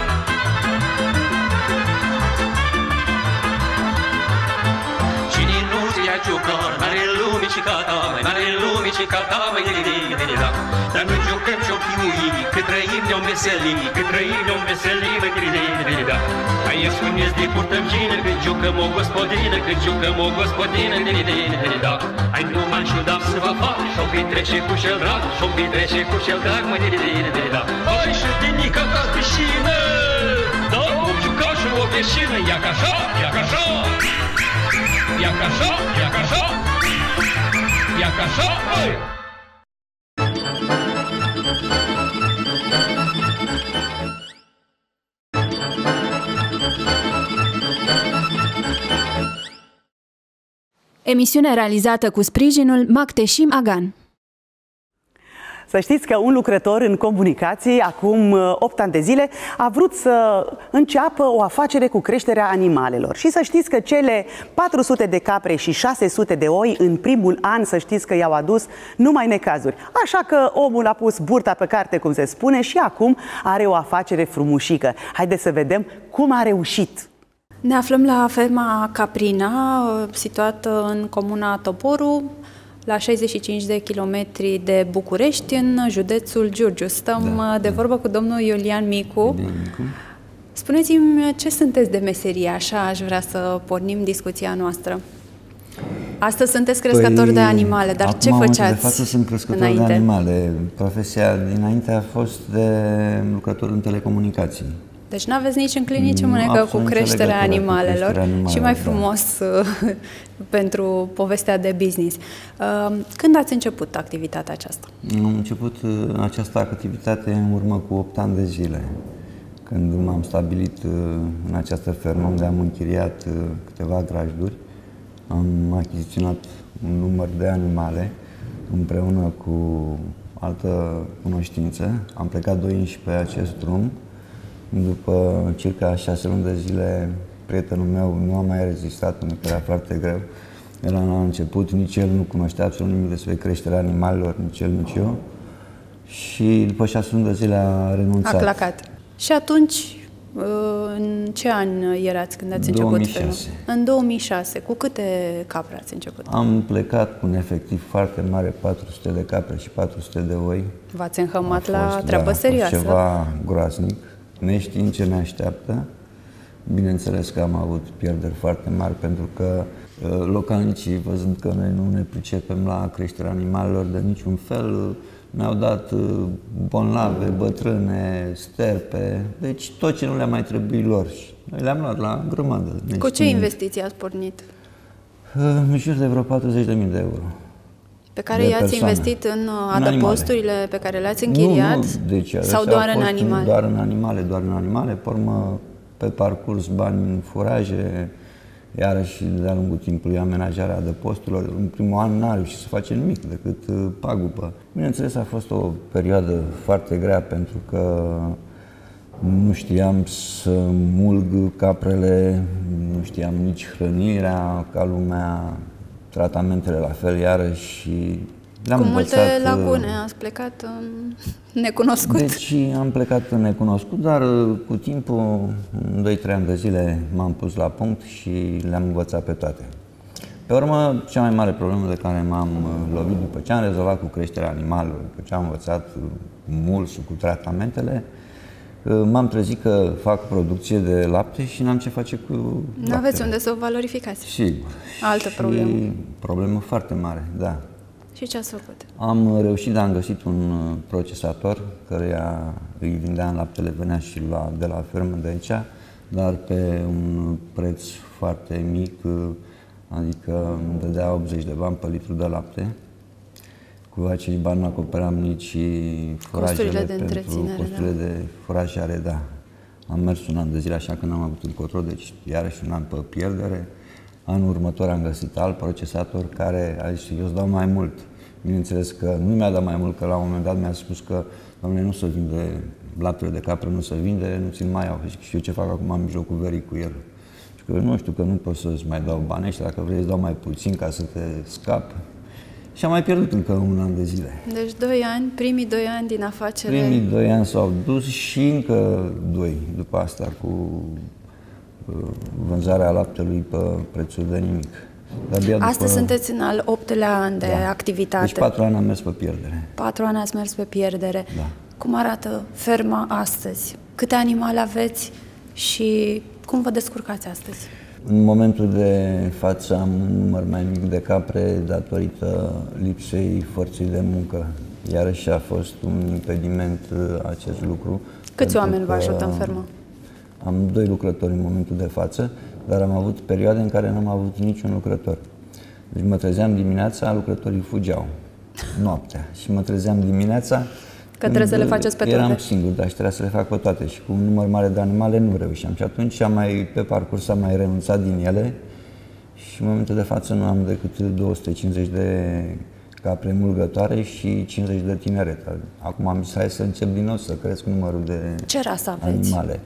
Jucăr, n-are lumii și ca ta, mai n-are lumii și ca ta, mai de-de-de-de-da. Dar noi jucăm și-o chiui, cât trăim ne-om veselii, cât trăim ne-om veselii, mai de-de-de-de-da. Hai spuneți de purtămgină, cât jucăm o gospodină, cât jucăm o gospodină, de-de-de-de-da. Hai numai și-o-dam să vă fac, și-o petrece cu cel drag, și-o petrece cu cel drag, mai de-de-de-de-da. Hai și dinica ta piscină, da, vom juca și o veșină, ia ca așa, ia ca așa. Ia ca așa, ia ca așa, ia ca așa, băi! Emisiune realizată cu sprijinul Macteșim Agan. Să știți că un lucrător în comunicații, acum opt ani de zile, a vrut să înceapă o afacere cu creșterea animalelor. Și să știți că cele patru sute de capre și șase sute de oi în primul an, să știți că i-au adus numai necazuri. Așa că omul a pus burta pe carte, cum se spune, și acum are o afacere frumușică. Haideți să vedem cum a reușit. Ne aflăm la ferma Caprina, situată în comuna Toporu, la șaizeci și cinci de kilometri de București, în județul Giurgiu. Stăm da, de vorbă cu domnul Iulian Micu. Micu. Spuneți-mi, ce sunteți de meserie? Așa aș vrea să pornim discuția noastră. Astăzi sunteți crescători păi, de animale, dar acum, ce făceați de față sunt crescător înainte? de animale. Profesia dinainte a fost de lucrător în telecomunicații. Deci nu aveți nici în clinici mânecă cu creșterea animalelor, cu creșterea animalelor și mai frumos da. pentru povestea de business. Când ați început activitatea aceasta? Am început această activitate în urmă cu opt ani de zile, când m-am stabilit în această fermă, unde am închiriat câteva grajduri. Am achiziționat un număr de animale împreună cu altă cunoștință. Am plecat doi inși pe acest drum. După circa șase luni de zile, prietenul meu nu a mai rezistat, pentru că era foarte greu. Era la început, nici el nu cunoștea absolut nimic despre creșterea animalelor, nici el, nici eu. Și după șase luni de zile a renunțat. A clacat. Și atunci, în ce an erați când ați început? două mii șase. În două mii șase. Cu câte capre ați început? Am plecat cu un efectiv foarte mare, patru sute de capre și patru sute de oi. V-ați înhămat la treabă serioasă. A fost ceva groaznic, neștiind ce ne așteaptă. Bineînțeles că am avut pierderi foarte mari, pentru că localnicii, văzând că noi nu ne pricepem la creșterea animalelor de niciun fel, mi-au dat bolnave, bătrâne, sterpe, deci tot ce nu le-a mai trebuit lor. Noi le-am luat la grămadă. Cu ce investiții ați pornit? În jur de vreo patruzeci de mii de euro. Pe care i-ați investit în adăposturile pe care le-ați închiriat? Nu, nu, deci, sau doar în animale? Doar în animale, doar în animale. Pe urmă, pe parcurs, bani în furaje Iarăși, de-a lungul timpului, amenajarea adăposturilor. În primul an n-a reușit să face nimic decât pagubă. Bineînțeles, a fost o perioadă foarte grea pentru că nu știam să mulg caprele, nu știam nici hrănirea ca lumea, tratamentele la fel, iarăși. Cu multe lacune, ați plecat în necunoscut. Deci am plecat în necunoscut, dar cu timpul, în doi trei ani de zile, m-am pus la punct și le-am învățat pe toate. Pe urmă, cea mai mare problemă de care m-am lovit după ce am rezolvat cu creșterea animalelor, după ce am învățat mult cu tratamentele, m-am trezit că fac producție de lapte și n-am ce face cu laptele. Nu aveți unde să o valorificați. Sigur. Altă problemă. Și problemă foarte mare, da. Și ce ați făcut? Am reușit, dar am găsit un procesator căreia îi vindeam laptele, venea și la, de la fermă de aici, dar pe un preț foarte mic, adică îmi dădea optzeci de bani pe litru de lapte. Cu acei bani nu acoperam nici furajele de pentru costurile da. de furajare, da. Am mers un an de zile așa că n-am avut încotro, deci iarăși un an pe pierdere. Anul următor am găsit alt procesator care a zis, eu îți dau mai mult. Bineînțeles că nu mi-a dat mai mult, că la un moment dat mi-a spus că, doamne, nu se vinde, laptele de capră nu se vinde, nu ți-l mai iau. Și eu ce fac acum în mijlocul verii cu el? Și că nu știu, că nu pot să-ți mai dau bani și dacă vrei îți dau mai puțin ca să te scap. Și am mai pierdut încă un an de zile. Deci doi ani, primii doi ani din afacere... Primii doi ani s-au dus și încă doi după asta cu vânzarea laptelui pe prețul de nimic. După... Astăzi sunteți în al optelea an de da. activitate. Deci patru ani am mers pe pierdere. Patru ani ați mers pe pierdere. Da. Cum arată ferma astăzi? Câte animale aveți și cum vă descurcați astăzi? În momentul de față am un număr mai mic de capre datorită lipsei forței de muncă. Iarăși a fost un impediment acest lucru. Câți oameni vă ajută în fermă? Am doi lucrători în momentul de față, dar am avut perioade în care n-am avut niciun lucrător. Deci mă trezeam dimineața, lucrătorii fugeau noaptea și mă trezeam dimineața că trebuie să le faceți pe toate. Eram singur, dar și trebuia să le fac pe toate și cu un număr mare de animale nu reușeam. Și atunci am mai, pe parcurs am mai renunțat din ele și în momentul de față nu am decât două sute cincizeci de capre mulgătoare și cincizeci de tineret. Acum am zis, hai să încep din nou să cresc numărul de Ce rasă aveți? animale.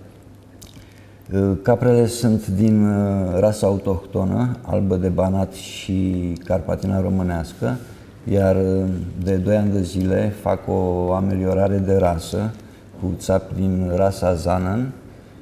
Caprele sunt din rasa autohtonă, albă de Banat și Carpatina românească, iar de doi ani de zile fac o ameliorare de rasă cu țapi din rasa Zanen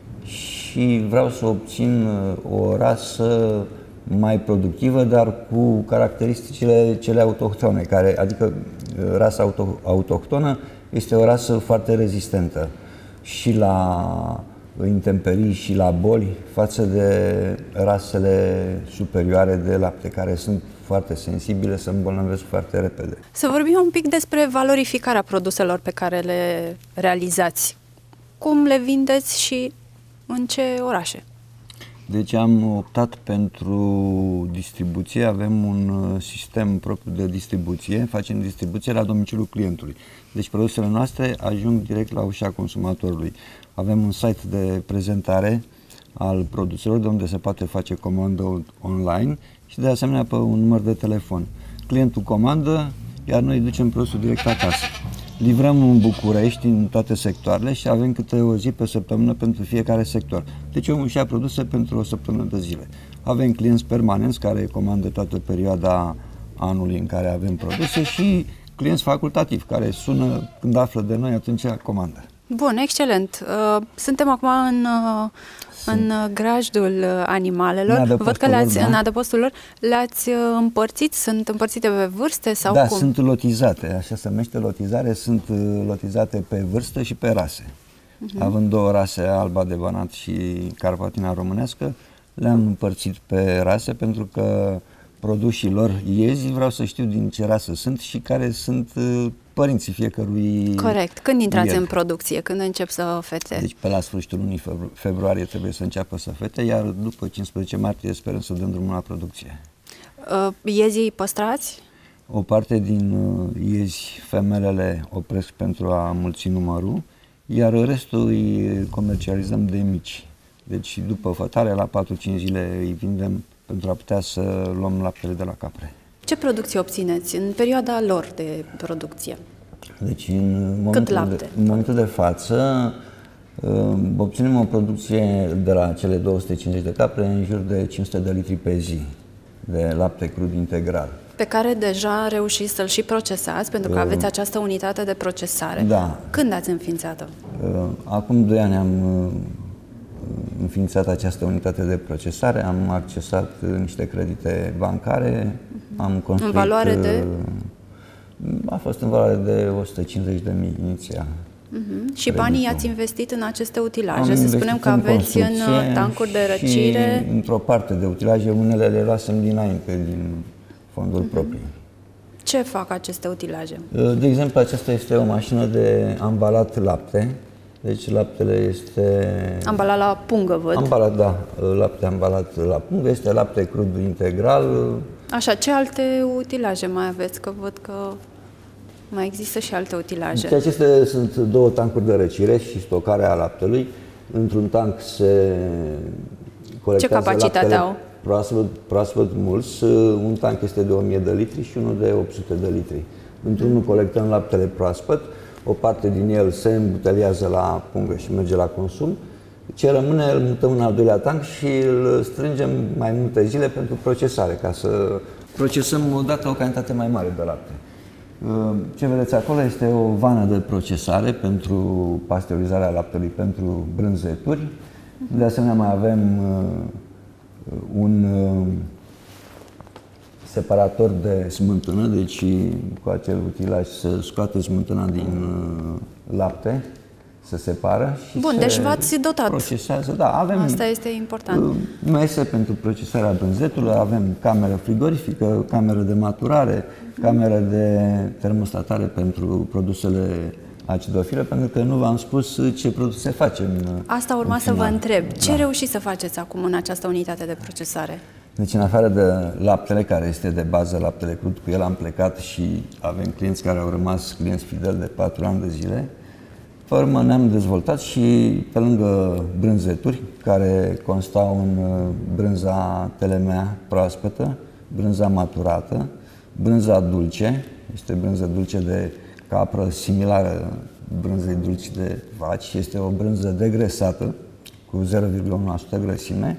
și vreau să obțin o rasă mai productivă, dar cu caracteristicile cele autohtone, care, adică rasa auto, autohtonă este o rasă foarte rezistentă și la intemperii și la boli față de rasele superioare de lapte, care sunt foarte sensibile, se îmbolnăvesc foarte repede. Să vorbim un pic despre valorificarea produselor pe care le realizați. Cum le vindeți și în ce orașe? Deci am optat pentru distribuție, avem un sistem propriu de distribuție, facem distribuție la domiciliul clientului. Deci produsele noastre ajung direct la ușa consumatorului. Avem un site de prezentare al produselor de unde se poate face comandă online și de asemenea pe un număr de telefon. Clientul comandă, iar noi ducem produsul direct acasă. Livrăm în București, în toate sectoarele și avem câte o zi pe săptămână pentru fiecare sector. Deci omul și-a produse pentru o săptămână de zile. Avem clienți permanenți care comandă toată perioada anului în care avem produse și clienți facultativi care sună când află de noi, atunci comandă. Bun, excelent. Suntem acum în, în grajdul animalelor. Văd că le-ați, da. în adăpostul lor, le-ați împărțit, sunt împărțite pe vârste sau da, cum? sunt lotizate, așa se numește lotizare, sunt lotizate pe vârstă și pe rase. Uh-huh. Având două rase, alba de Banat și Carpatina românească, le-am împărțit pe rase pentru că produșii lor iezi, vreau să știu din ce rasă sunt și care sunt părinții fiecărui. Corect. Când intrați el. în producție? Când încep să fete? Deci pe la sfârșitul lunii februarie trebuie să înceapă să fete, iar după cincisprezece martie sperăm să dăm drumul la producție. Uh, iezii păstrați? O parte din uh, iezi femelele opresc pentru a mulți numărul, iar restul îi comercializăm de mici. Deci după fătare, la patru-cinci zile îi vindem pentru a putea să luăm laptele de la capre. Ce producție obțineți în perioada lor de producție? Deci în momentul, de, în momentul de față obținem o producție de la cele două sute cincizeci de capre în jur de cinci sute de litri pe zi de lapte crud integral. Pe care deja reușiți să-l și procesați, pentru că aveți această unitate de procesare. Da. Când ați înființat-o? Acum doi ani am înființat această unitate de procesare, am accesat niște credite bancare, am construit... În valoare de? A fost în valoare de o sută cincizeci de mii inițial. Uh-huh. Și banii i-ați investit în aceste utilaje? Să spunem că aveți în tancuri de răcire... Și într-o parte de utilaje, unele le luasem dinainte, din fonduri uh-huh. proprii. Ce fac aceste utilaje? De exemplu, aceasta este o mașină de ambalat lapte. Deci laptele este... Ambalat la pungă, văd. Ambalat, da. Lapte ambalat la pungă. Este lapte crud integral. Așa, ce alte utilaje mai aveți? Că văd că mai există și alte utilaje. Deci acestea sunt două tancuri de răcire și stocare a laptelui. Într-un tank se colectează ce capacitate au? Proaspăt, proaspăt mulți. Un tank este de o mie de litri și unul de opt sute de litri. Într-unul colectăm laptele proaspăt. O parte din el se îmbuteliază la pungă și merge la consum. Ce rămâne îl mutăm în al doilea tank și îl strângem mai multe zile pentru procesare, ca să procesăm odată o cantitate mai mare de lapte. Ce vedeți acolo este o vană de procesare pentru pasteurizarea laptelui pentru brânzeturi. De asemenea mai avem un separator de smântână, deci cu acel utilaj să scoate smântâna din lapte, se separă și Bun, se deci v-ați dotat. Procesează. Da, avem asta este important. Mese pentru procesarea brânzetului, avem cameră frigorifică, cameră de maturare, cameră de termostatare pentru produsele acidofile, pentru că nu v-am spus ce produse facem. Asta urma să vă întreb. Ce da. reușiți să faceți acum în această unitate de procesare? Deci, în afară de laptele, care este de bază, laptele crud, cu el am plecat și avem clienți care au rămas clienți fideli de patru ani de zile. Pe urmă ne-am dezvoltat și pe lângă brânzeturi, care constau în brânza telemea proaspătă, brânza maturată, brânza dulce, este brânză dulce de capră, similară brânzei dulci de vaci, este o brânză degresată, cu zero virgulă unu la sută grăsime.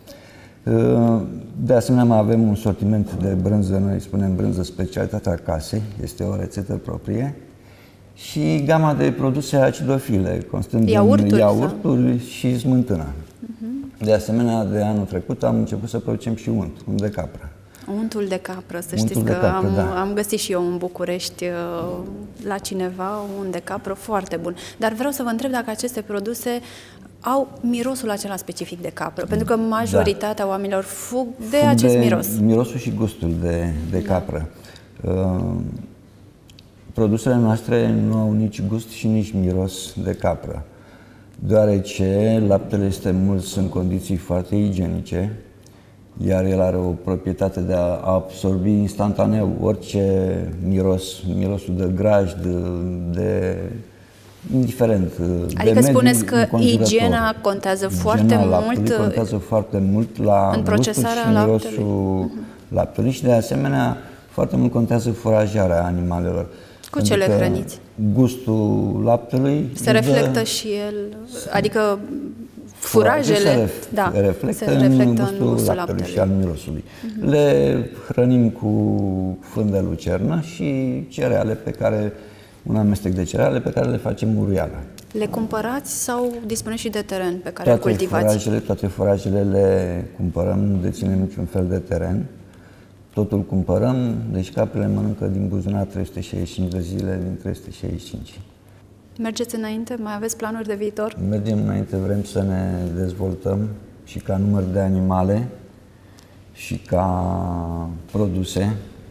De asemenea, mai avem un sortiment de brânză, noi spunem brânză specialitatea casei, este o rețetă proprie, și gama de produse acidofile, constând iaurturi, din iaurturi și smântână. Uh-huh. De asemenea, de anul trecut am început să producem și unt, unt de capră. Untul de capră, să Untul știți că capră, am, da. am găsit și eu în București la cineva unt de capră foarte bun. Dar vreau să vă întreb dacă aceste produse au mirosul acela specific de capră, pentru că majoritatea da. oamenilor fug de fug acest de miros. Mirosul și gustul de, de da. capră. Uh, produsele noastre nu au nici gust și nici miros de capră, deoarece laptele este mult în condiții foarte igienice, iar el are o proprietate de a absorbi instantaneu orice miros, mirosul de graj, de, de indiferent. Adică de spuneți că igiena contează foarte igiena mult contează foarte mult la în procesarea și laptelui. mirosul uh-huh. laptelui și de asemenea foarte mult contează furajarea animalelor. Cu ce le hrăniți? Gustul laptelui se reflectă dă... și el, adică furajele se ref, da, reflectă, se reflectă în gustul, în gustul laptelui, laptelui și al mirosului. Uh-huh. Le hrănim cu fân de lucernă și cereale pe care, un amestec de cereale pe care le facem uruială. Le cumpărați sau dispuneți și de teren pe care toate îl cultivați? Furajele, toate furajele le cumpărăm, nu deținem niciun fel de teren. Totul cumpărăm, deci caprele mănâncă din buzunar trei sute șaizeci și cinci de zile din trei sute șaizeci și cinci. Mergeți înainte? Mai aveți planuri de viitor? Mergem înainte, vrem să ne dezvoltăm și ca număr de animale și ca produse.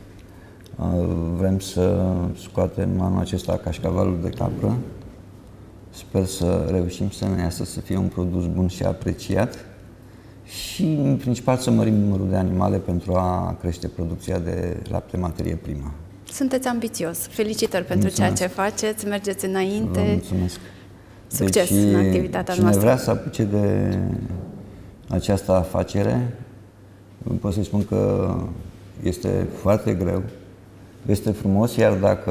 Vrem să scoatem anul acesta cașcavalul de capră. Sper să reușim să ne iasă să fie un produs bun și apreciat și, în principal, să mărim numărul de animale pentru a crește producția de lapte materie primă. Sunteți ambițios. Felicitări pentru mulțumesc. Ceea ce faceți. Mergeți înainte. Vă mulțumesc. Succes deci, în activitatea cine noastră. Cine vrea să apuce de această afacere. Pot să spun că este foarte greu, este frumos, iar dacă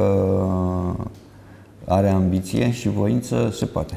are ambiție și voință, se poate.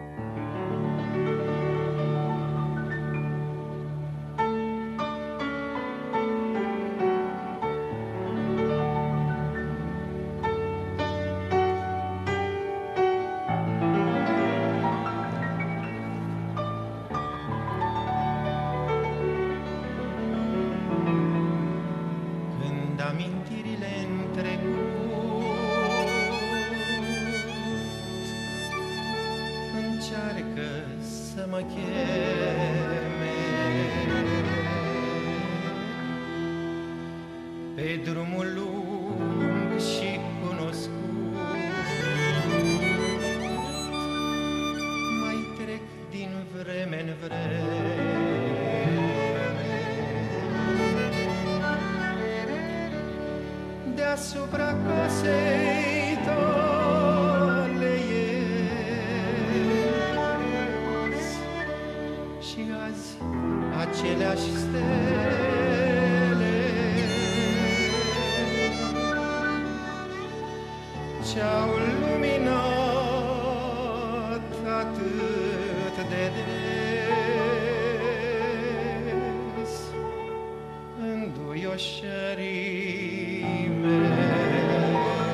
Pe drumul lung și cunoscut mai trec din vreme în vreme. Deasupra casei tale ies și azi aceleași stele ce-au luminat atât de des înduioșării mele.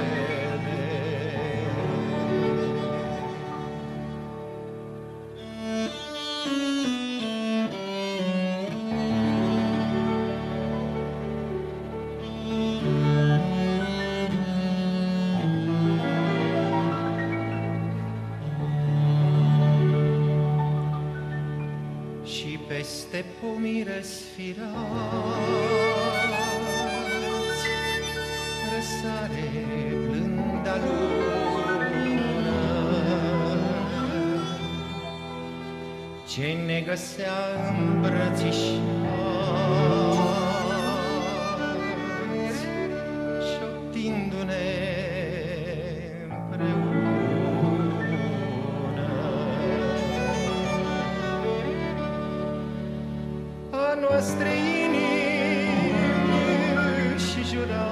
Peste pomii răsfirați răsare blânda lună, ce ne găsea îmbrățișați, șoptindu-ne noastre inimi și jura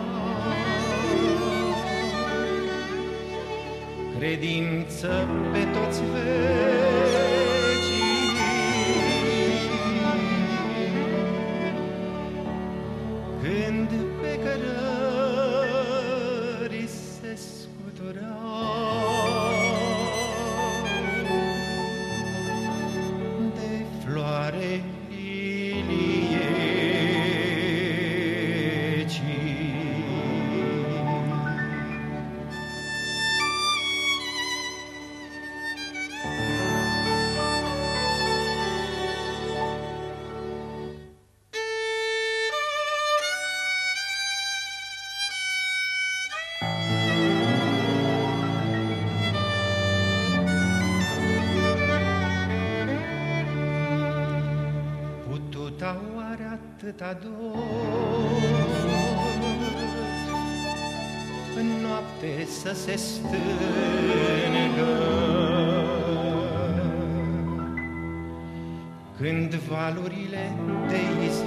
credință pe toți vecii, când pe cărări se scuturau de floare atâta dor în noapte să se stângă, când valurile de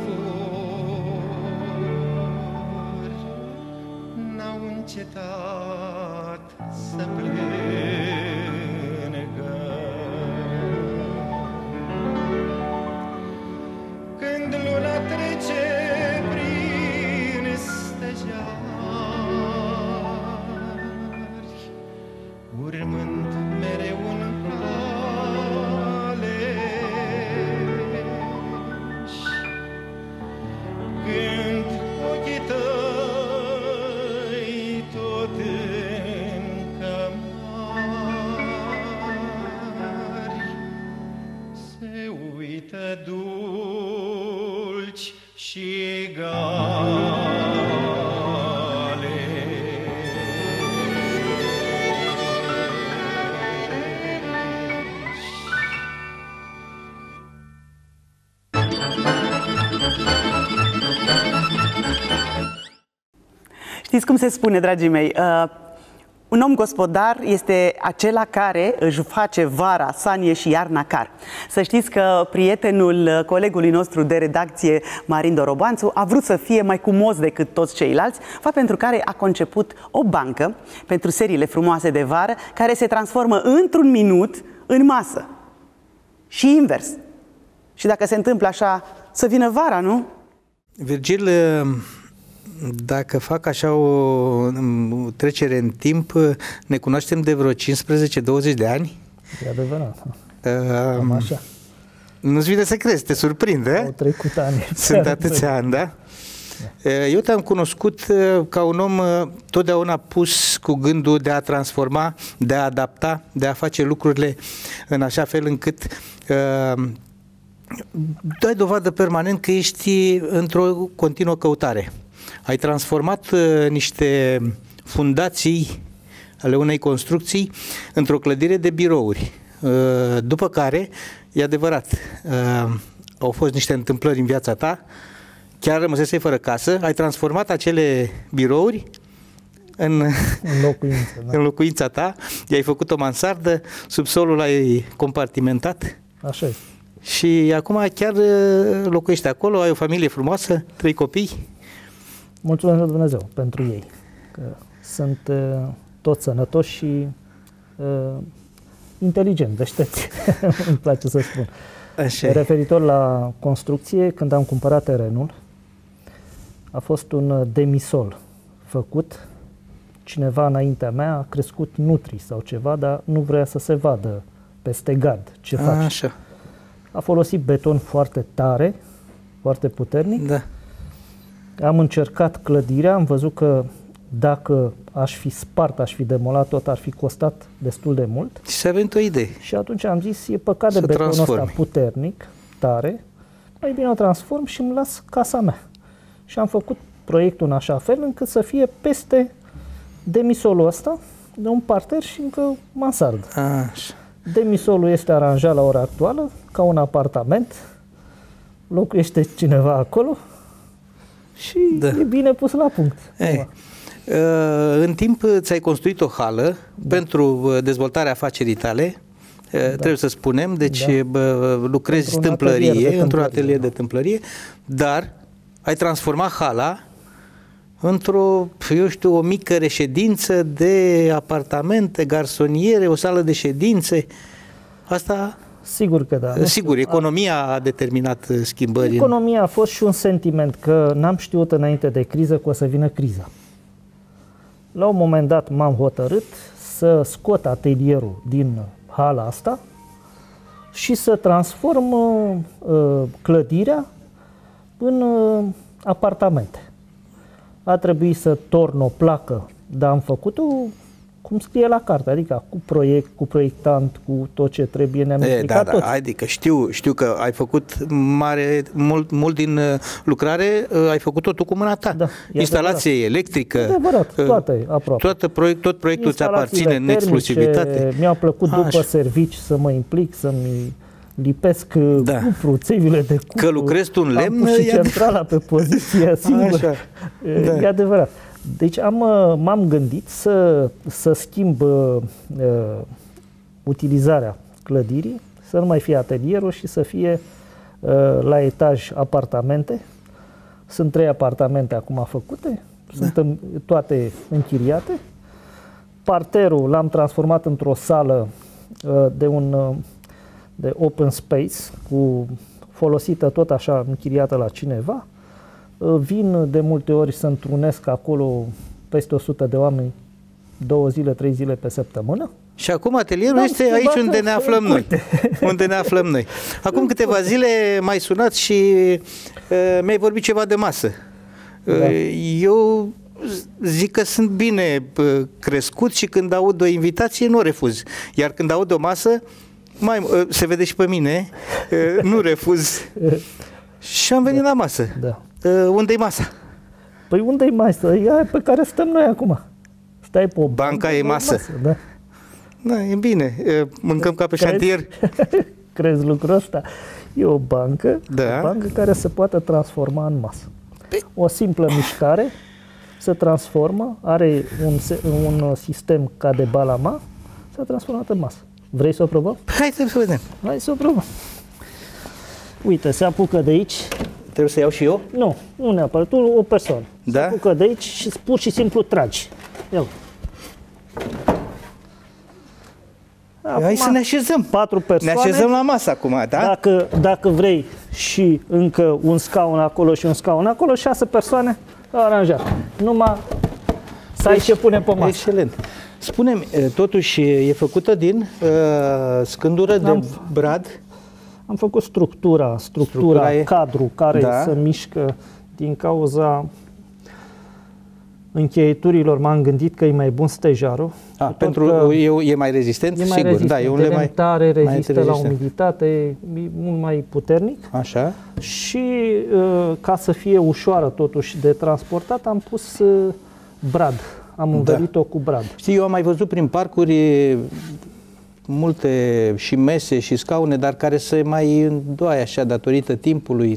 izvor n-au încetat să plângă, când luna trece prin stejar, urmând mereu în caleș, când ochii tăi tot încă mari se uită dulci și egale. Știți cum se spune, dragii mei? Un om gospodar este acela care își face vara sanie și iarna car. Să știți că prietenul colegului nostru de redacție, Marin Dorobanțu, a vrut să fie mai cumos decât toți ceilalți, fapt pentru care a conceput o bancă pentru seriile frumoase de vară, care se transformă într-un minut în masă. Și invers. Și dacă se întâmplă așa, să vină vara, nu? Virgil, dacă fac așa o trecere în timp, ne cunoaștem de vreo cincisprezece douăzeci de ani. E adevărat. Uh, Cam așa. Nu-ți vine să crezi, te surprinde. Au trecut ani. Sunt atâția ani, da? Eu te-am cunoscut ca un om totdeauna pus cu gândul de a transforma, de a adapta, de a face lucrurile în așa fel încât uh, dai dovadă permanent că ești într-o continuă căutare. Ai transformat uh, niște fundații ale unei construcții într-o clădire de birouri. Uh, după care, e adevărat, uh, au fost niște întâmplări în viața ta, chiar rămăsesei fără casă, ai transformat acele birouri în, în, locuință, da. în locuința ta, i-ai făcut o mansardă, subsolul l-ai compartimentat. Așa este. Și acum chiar locuiești acolo, ai o familie frumoasă, trei copii. Mulțumesc lui Dumnezeu pentru ei, că sunt uh, toți sănătoși și uh, inteligenți, deștepți, îmi place să spun. Așa. Referitor la construcție, când am cumpărat terenul, a fost un demisol făcut. Cineva înaintea mea a crescut nutri sau ceva, dar nu vrea să se vadă peste gard ce face. Așa. A folosit beton foarte tare, foarte puternic. Da. Am încercat clădirea, am văzut că dacă aș fi spart, aș fi demolat, tot ar fi costat destul de mult. Și să venit o idee. Și atunci am zis, e păcat de să betonul transformi. ăsta puternic, tare, mai bine o transform și îmi las casa mea. Și am făcut proiectul în așa fel încât să fie peste demisolul ăsta, de un parter și încă mansardă. Așa. Demisolul este aranjat la ora actuală ca un apartament, locuiește cineva acolo și da. E bine pus la punct. Ei, în timp ți-ai construit o hală da. pentru dezvoltarea afacerii tale, da. trebuie să spunem, deci da. lucrezi într-un tâmplărie, atelier într-un atelier da. de tâmplărie, dar ai transformat hala într-o, eu știu, o mică reședință de apartamente, garsoniere, o sală de ședințe. Asta... Sigur că da. Sigur, economia a determinat schimbări. Economia a fost și un sentiment că n-am știut înainte de criză că o să vină criza. La un moment dat m-am hotărât să scot atelierul din hala asta și să transform uh, clădirea în uh, apartamente. A trebuit să torn o placă, dar am făcut-o cum scrie la carte, adică cu proiect, cu proiectant, cu tot ce trebuie, ne-am implicat da, toți. Da, adică știu, știu că ai făcut mare, mult, mult din lucrare, ai făcut-o tu cu mâna ta. Da, instalație adevărat. electrică. E adevărat, toate aproape. Toată proiect, tot proiectul ți aparține în exclusivitate. Mi-a plăcut A, după așa. servici să mă implic, să-mi lipesc da. cupru, țevile de cupru. Că lucrezi tu în lemn? Am pus și centrala pe poziție singură. Da. E adevărat. Deci am, m-am gândit să, să schimb uh, utilizarea clădirii, să nu mai fie atelierul și să fie uh, la etaj apartamente. Sunt trei apartamente acum făcute, da. sunt în, toate închiriate. Parterul l-am transformat într-o sală uh, de un uh, de open space, cu folosită tot așa închiriată la cineva. Vin de multe ori să întrunesc acolo peste o sută de oameni, două zile, trei zile pe săptămână. Și acum atelierul da, este aici unde ne aflăm noi. Unde ne aflăm noi. Acum câteva zile m-ai sunat și uh, mi-ai vorbit ceva de masă. Uh, da. Eu zic că sunt bine uh, crescut și când aud o invitație nu refuz. Iar când aud o masă, mai, uh, se vede și pe mine, uh, nu refuz. Și am venit da. la masă. Da. Uh, unde-i masa? Păi unde-i masa? E aia pe care stăm noi acum. Stai pe o bancă, banca e masă. masă da. Da, e bine. Uh, mâncăm ca pe Crezi? șantier. Crezi lucrul ăsta? E o bancă, da. o bancă care se poate transforma în masă. O simplă mișcare se transformă, are un, un sistem ca de balama, s-a transformat în masă. Vrei să o probăm? Hai să vedem. Hai să o probăm. Uite, se apucă de aici. Trebuie să iau și eu? Nu, nu neapărat, tu o persoană. Da? Se apucă de aici și pur și simplu tragi. Ia. Acum, hai să ne așezăm. Patru persoane. Ne așezăm la masă acum, da? Dacă, dacă vrei și încă un scaun acolo și un scaun acolo, șase persoane, aranjat. Numai să ai ce pune pe masă. Excelent. Spune-mi, totuși e făcută din uh, scândură de am, brad? Am făcut structura, structura, structura e... cadru care da. se mișcă din cauza încheieturilor. M-am gândit că e mai bun stejarul. A, pentru e, e mai rezistent? E mai sigur, rezistent. Da, e un lemn mai tare, rezistă mai la umiditate, e mult mai puternic. Așa. Și uh, ca să fie ușoară totuși de transportat, am pus uh, brad. Am învelit-o da. cu brad. Știi, eu am mai văzut prin parcuri multe și mese și scaune, dar care se mai îndoaie așa datorită timpului.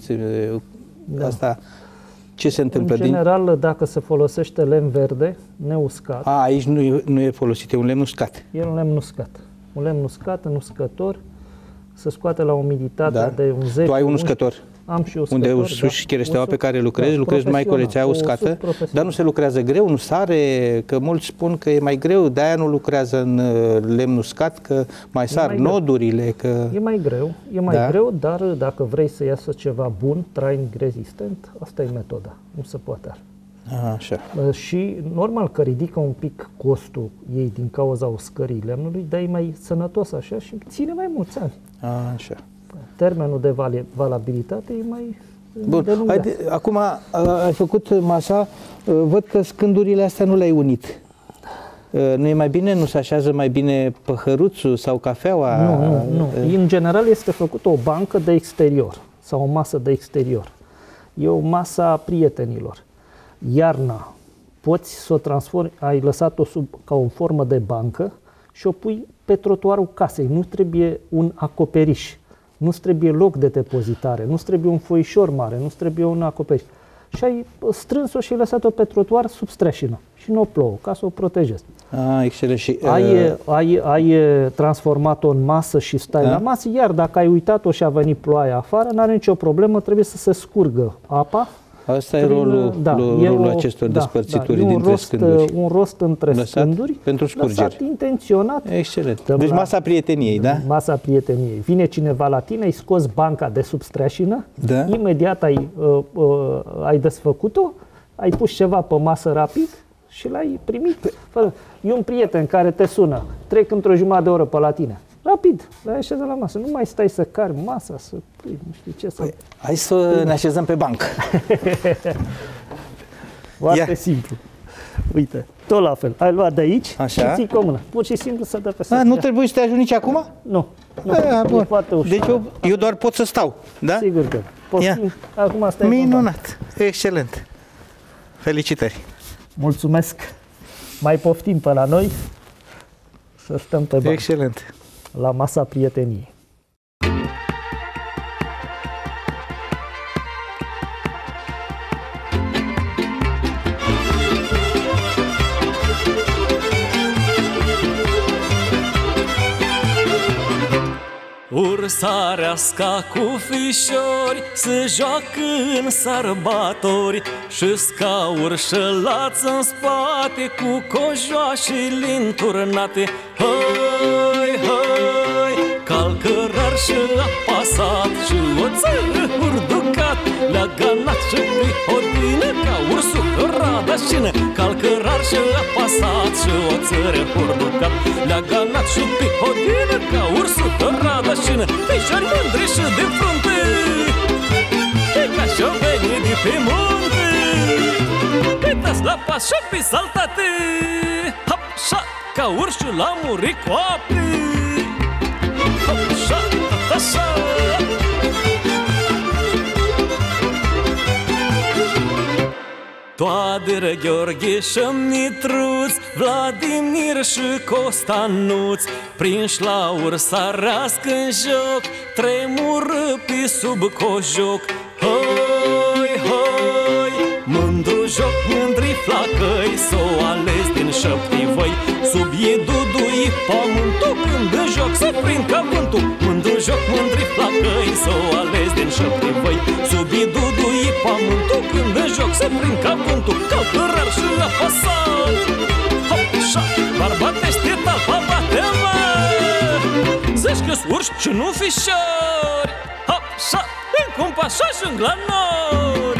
Da. Asta, ce se întâmplă? În general, din... dacă se folosește lemn verde, neuscat. A, aici nu e, nu e folosit, e un lemn uscat. E un lemn uscat. Un lemn uscat, în uscător, se scoate la umiditate da. de un zece. Tu ai un uscător? Am și uscător, unde suși da. chereșteaua pe care lucrezi, da, lucrezi numai cu rețea uscată, dar nu se lucrează greu, nu sare, că mulți spun că e mai greu, de-aia nu lucrează în lemn uscat, că mai sar mai nodurile. Că... E mai greu, e mai da? greu, dar dacă vrei să iasă ceva bun, trainic rezistent, asta e metoda, nu se poate altfel. Așa. Și normal că ridică un pic costul ei din cauza uscării lemnului, dar e mai sănătos așa și ține mai mulți ani. Așa. Termenul de valabilitate e mai bun. Haide, acum ai făcut masa, văd că scândurile astea nu le-ai unit. Nu e mai bine, nu se așează mai bine păhăruțul sau cafeaua? Nu, nu, nu. În general este făcută o bancă de exterior sau o masă de exterior. E o masă a prietenilor. Iarna poți să o transformi, ai lăsat-o sub, ca o formă de bancă și o pui pe trotuarul casei. Nu trebuie un acoperiș. Nu-ți trebuie loc de depozitare, nu-ți trebuie un foișor mare, nu-ți trebuie un acoperiș. Și ai strâns-o și ai lăsat-o pe trotuar sub streșină și nu o plouă, ca să o protejezi. Ah, excelent. Și, uh... ai, ai, ai transformat-o în masă și stai da? la masă, iar dacă ai uitat-o și a venit ploaia afară, n-are nicio problemă, trebuie să se scurgă apa. Asta e rolul, da, rolul e acestor da, despărțituri da, dintre rost, scânduri. Un rost între lăsat scânduri, pentru scurgeri. Lăsat intenționat. Excelent. Deci masa prieteniei, da? Masa prieteniei. Vine cineva la tine, îi scoți banca de sub streșină, da? Imediat ai, uh, uh, ai desfăcut-o, ai pus ceva pe masă rapid și l-ai primit. Fără. E un prieten care te sună, trec într-o jumătate de oră pe la tine. Rapid, l-ai așezat la masă. Nu mai stai să cari masa, să pui, nu știu ce să... Păi, hai să ne așezăm pe bancă. Foarte Ia. simplu. Uite, tot la fel. Ai luat de aici Așa. și ții cu o mână. Pur și simplu să dă pe A, nu trebuie să te ajungi nici acum? Nu. nu. A, e foarte ușor. Deci eu, eu doar pot să stau, da? Sigur că. Poți Ia. Acum stai. Minunat. Excelent. Felicitări. Mulțumesc. Mai poftim pe la noi să stăm pe bancă. Excelent. La masa prieteniei. Ursareasca cu fișori se joacă în sărbatori și scauri șălați în spate cu cojoașele înturnate. Hai, hai, calcărar și apasat și oțel urducat, le-a ganat și prihodină ca ursul radașină. Calcărar și apasat și oțel urducat, le-a ganat și prihodină ca ursul radașină. Fișori mândri și de frunte, e ca șovenii de pe munte. Uitați la pas și pe saltate, hop, șa, ca urșul la muri coapte. Hop, șa, așa. Toaderă, Gheorghe și Mitruț, Vladimir și Costanuț, prinși la ursarească în joc, tremură pe sub cojoc. Hai, hai, mândru joc, mândri flacăi s-o ales din șăptii văi. Sub ei dudui pământul, când în joc se prind ca vântul. Mândru joc mândri flacăi s-o ales din șăptii văi. Sub ei dudui pământul, când în joc se prind ca vântul. Călcărar și apăsat, hop, șa, barbatește talpa, bate-mă. Zici că-s urși și nu fișori, hop, șa, în cumpașa și-n glanori.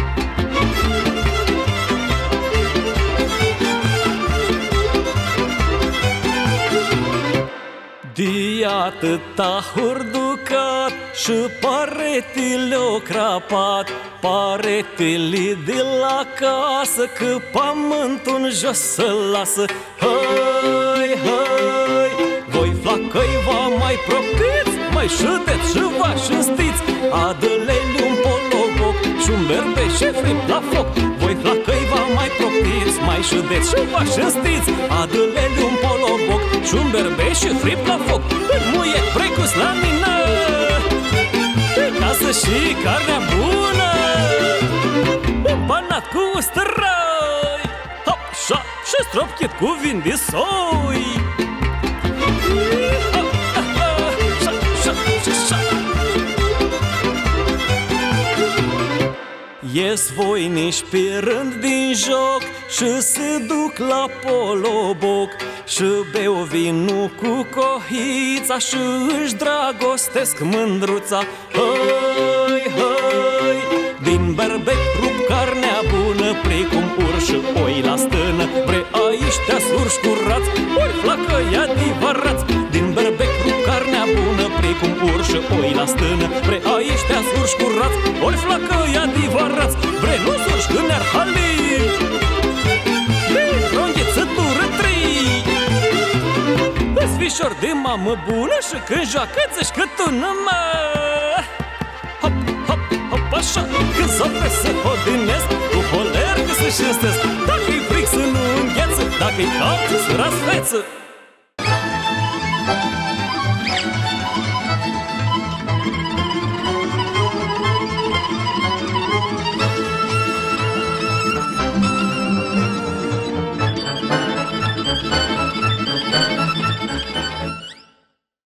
De atâta hurducat și paretele-o crapat, paretele de la casă, că pământul în jos să lasă. Hai, hai, voi flacăi vă mai proptiți, mai șuteți și vă șânstiți, adă-le-li un poloboc și-un berbe și frip la foc. Voi flacăi vă mai proptiți, mai șuteți și vă șânstiți, adă-le-li un poloboc și-un berbe și frip la foc. În muie precus la mină, pe casă și carnea bună, împanat cu usturoi, hop, șa, și stropchit cu vin de soi. Ies voinici pe rând din joc și se duc la poloboc, și beau vinul cu cohița și își dragostesc mândruța. Hai, hai, din berbec rup carnea bună, precum urși oi la stână. Bre aici te-as urși curați, ori flacăi adevărați. Din berbec rup carnea bună, precum urși oi la stână. Bre aici te-as urși curați, ori flacăi adevărați. Bre nu-s urși când ne-ar hali, dintr-o înghețătură trei. Îs fișor de mamă bună și când joacă ți-și cătună, mă. Hop, hop, hop, așa, când s-o să hodinesc, cu holer că să-și înstesc. Dacă-i fric să nu îngheță, dacă-i cald să rasfeță.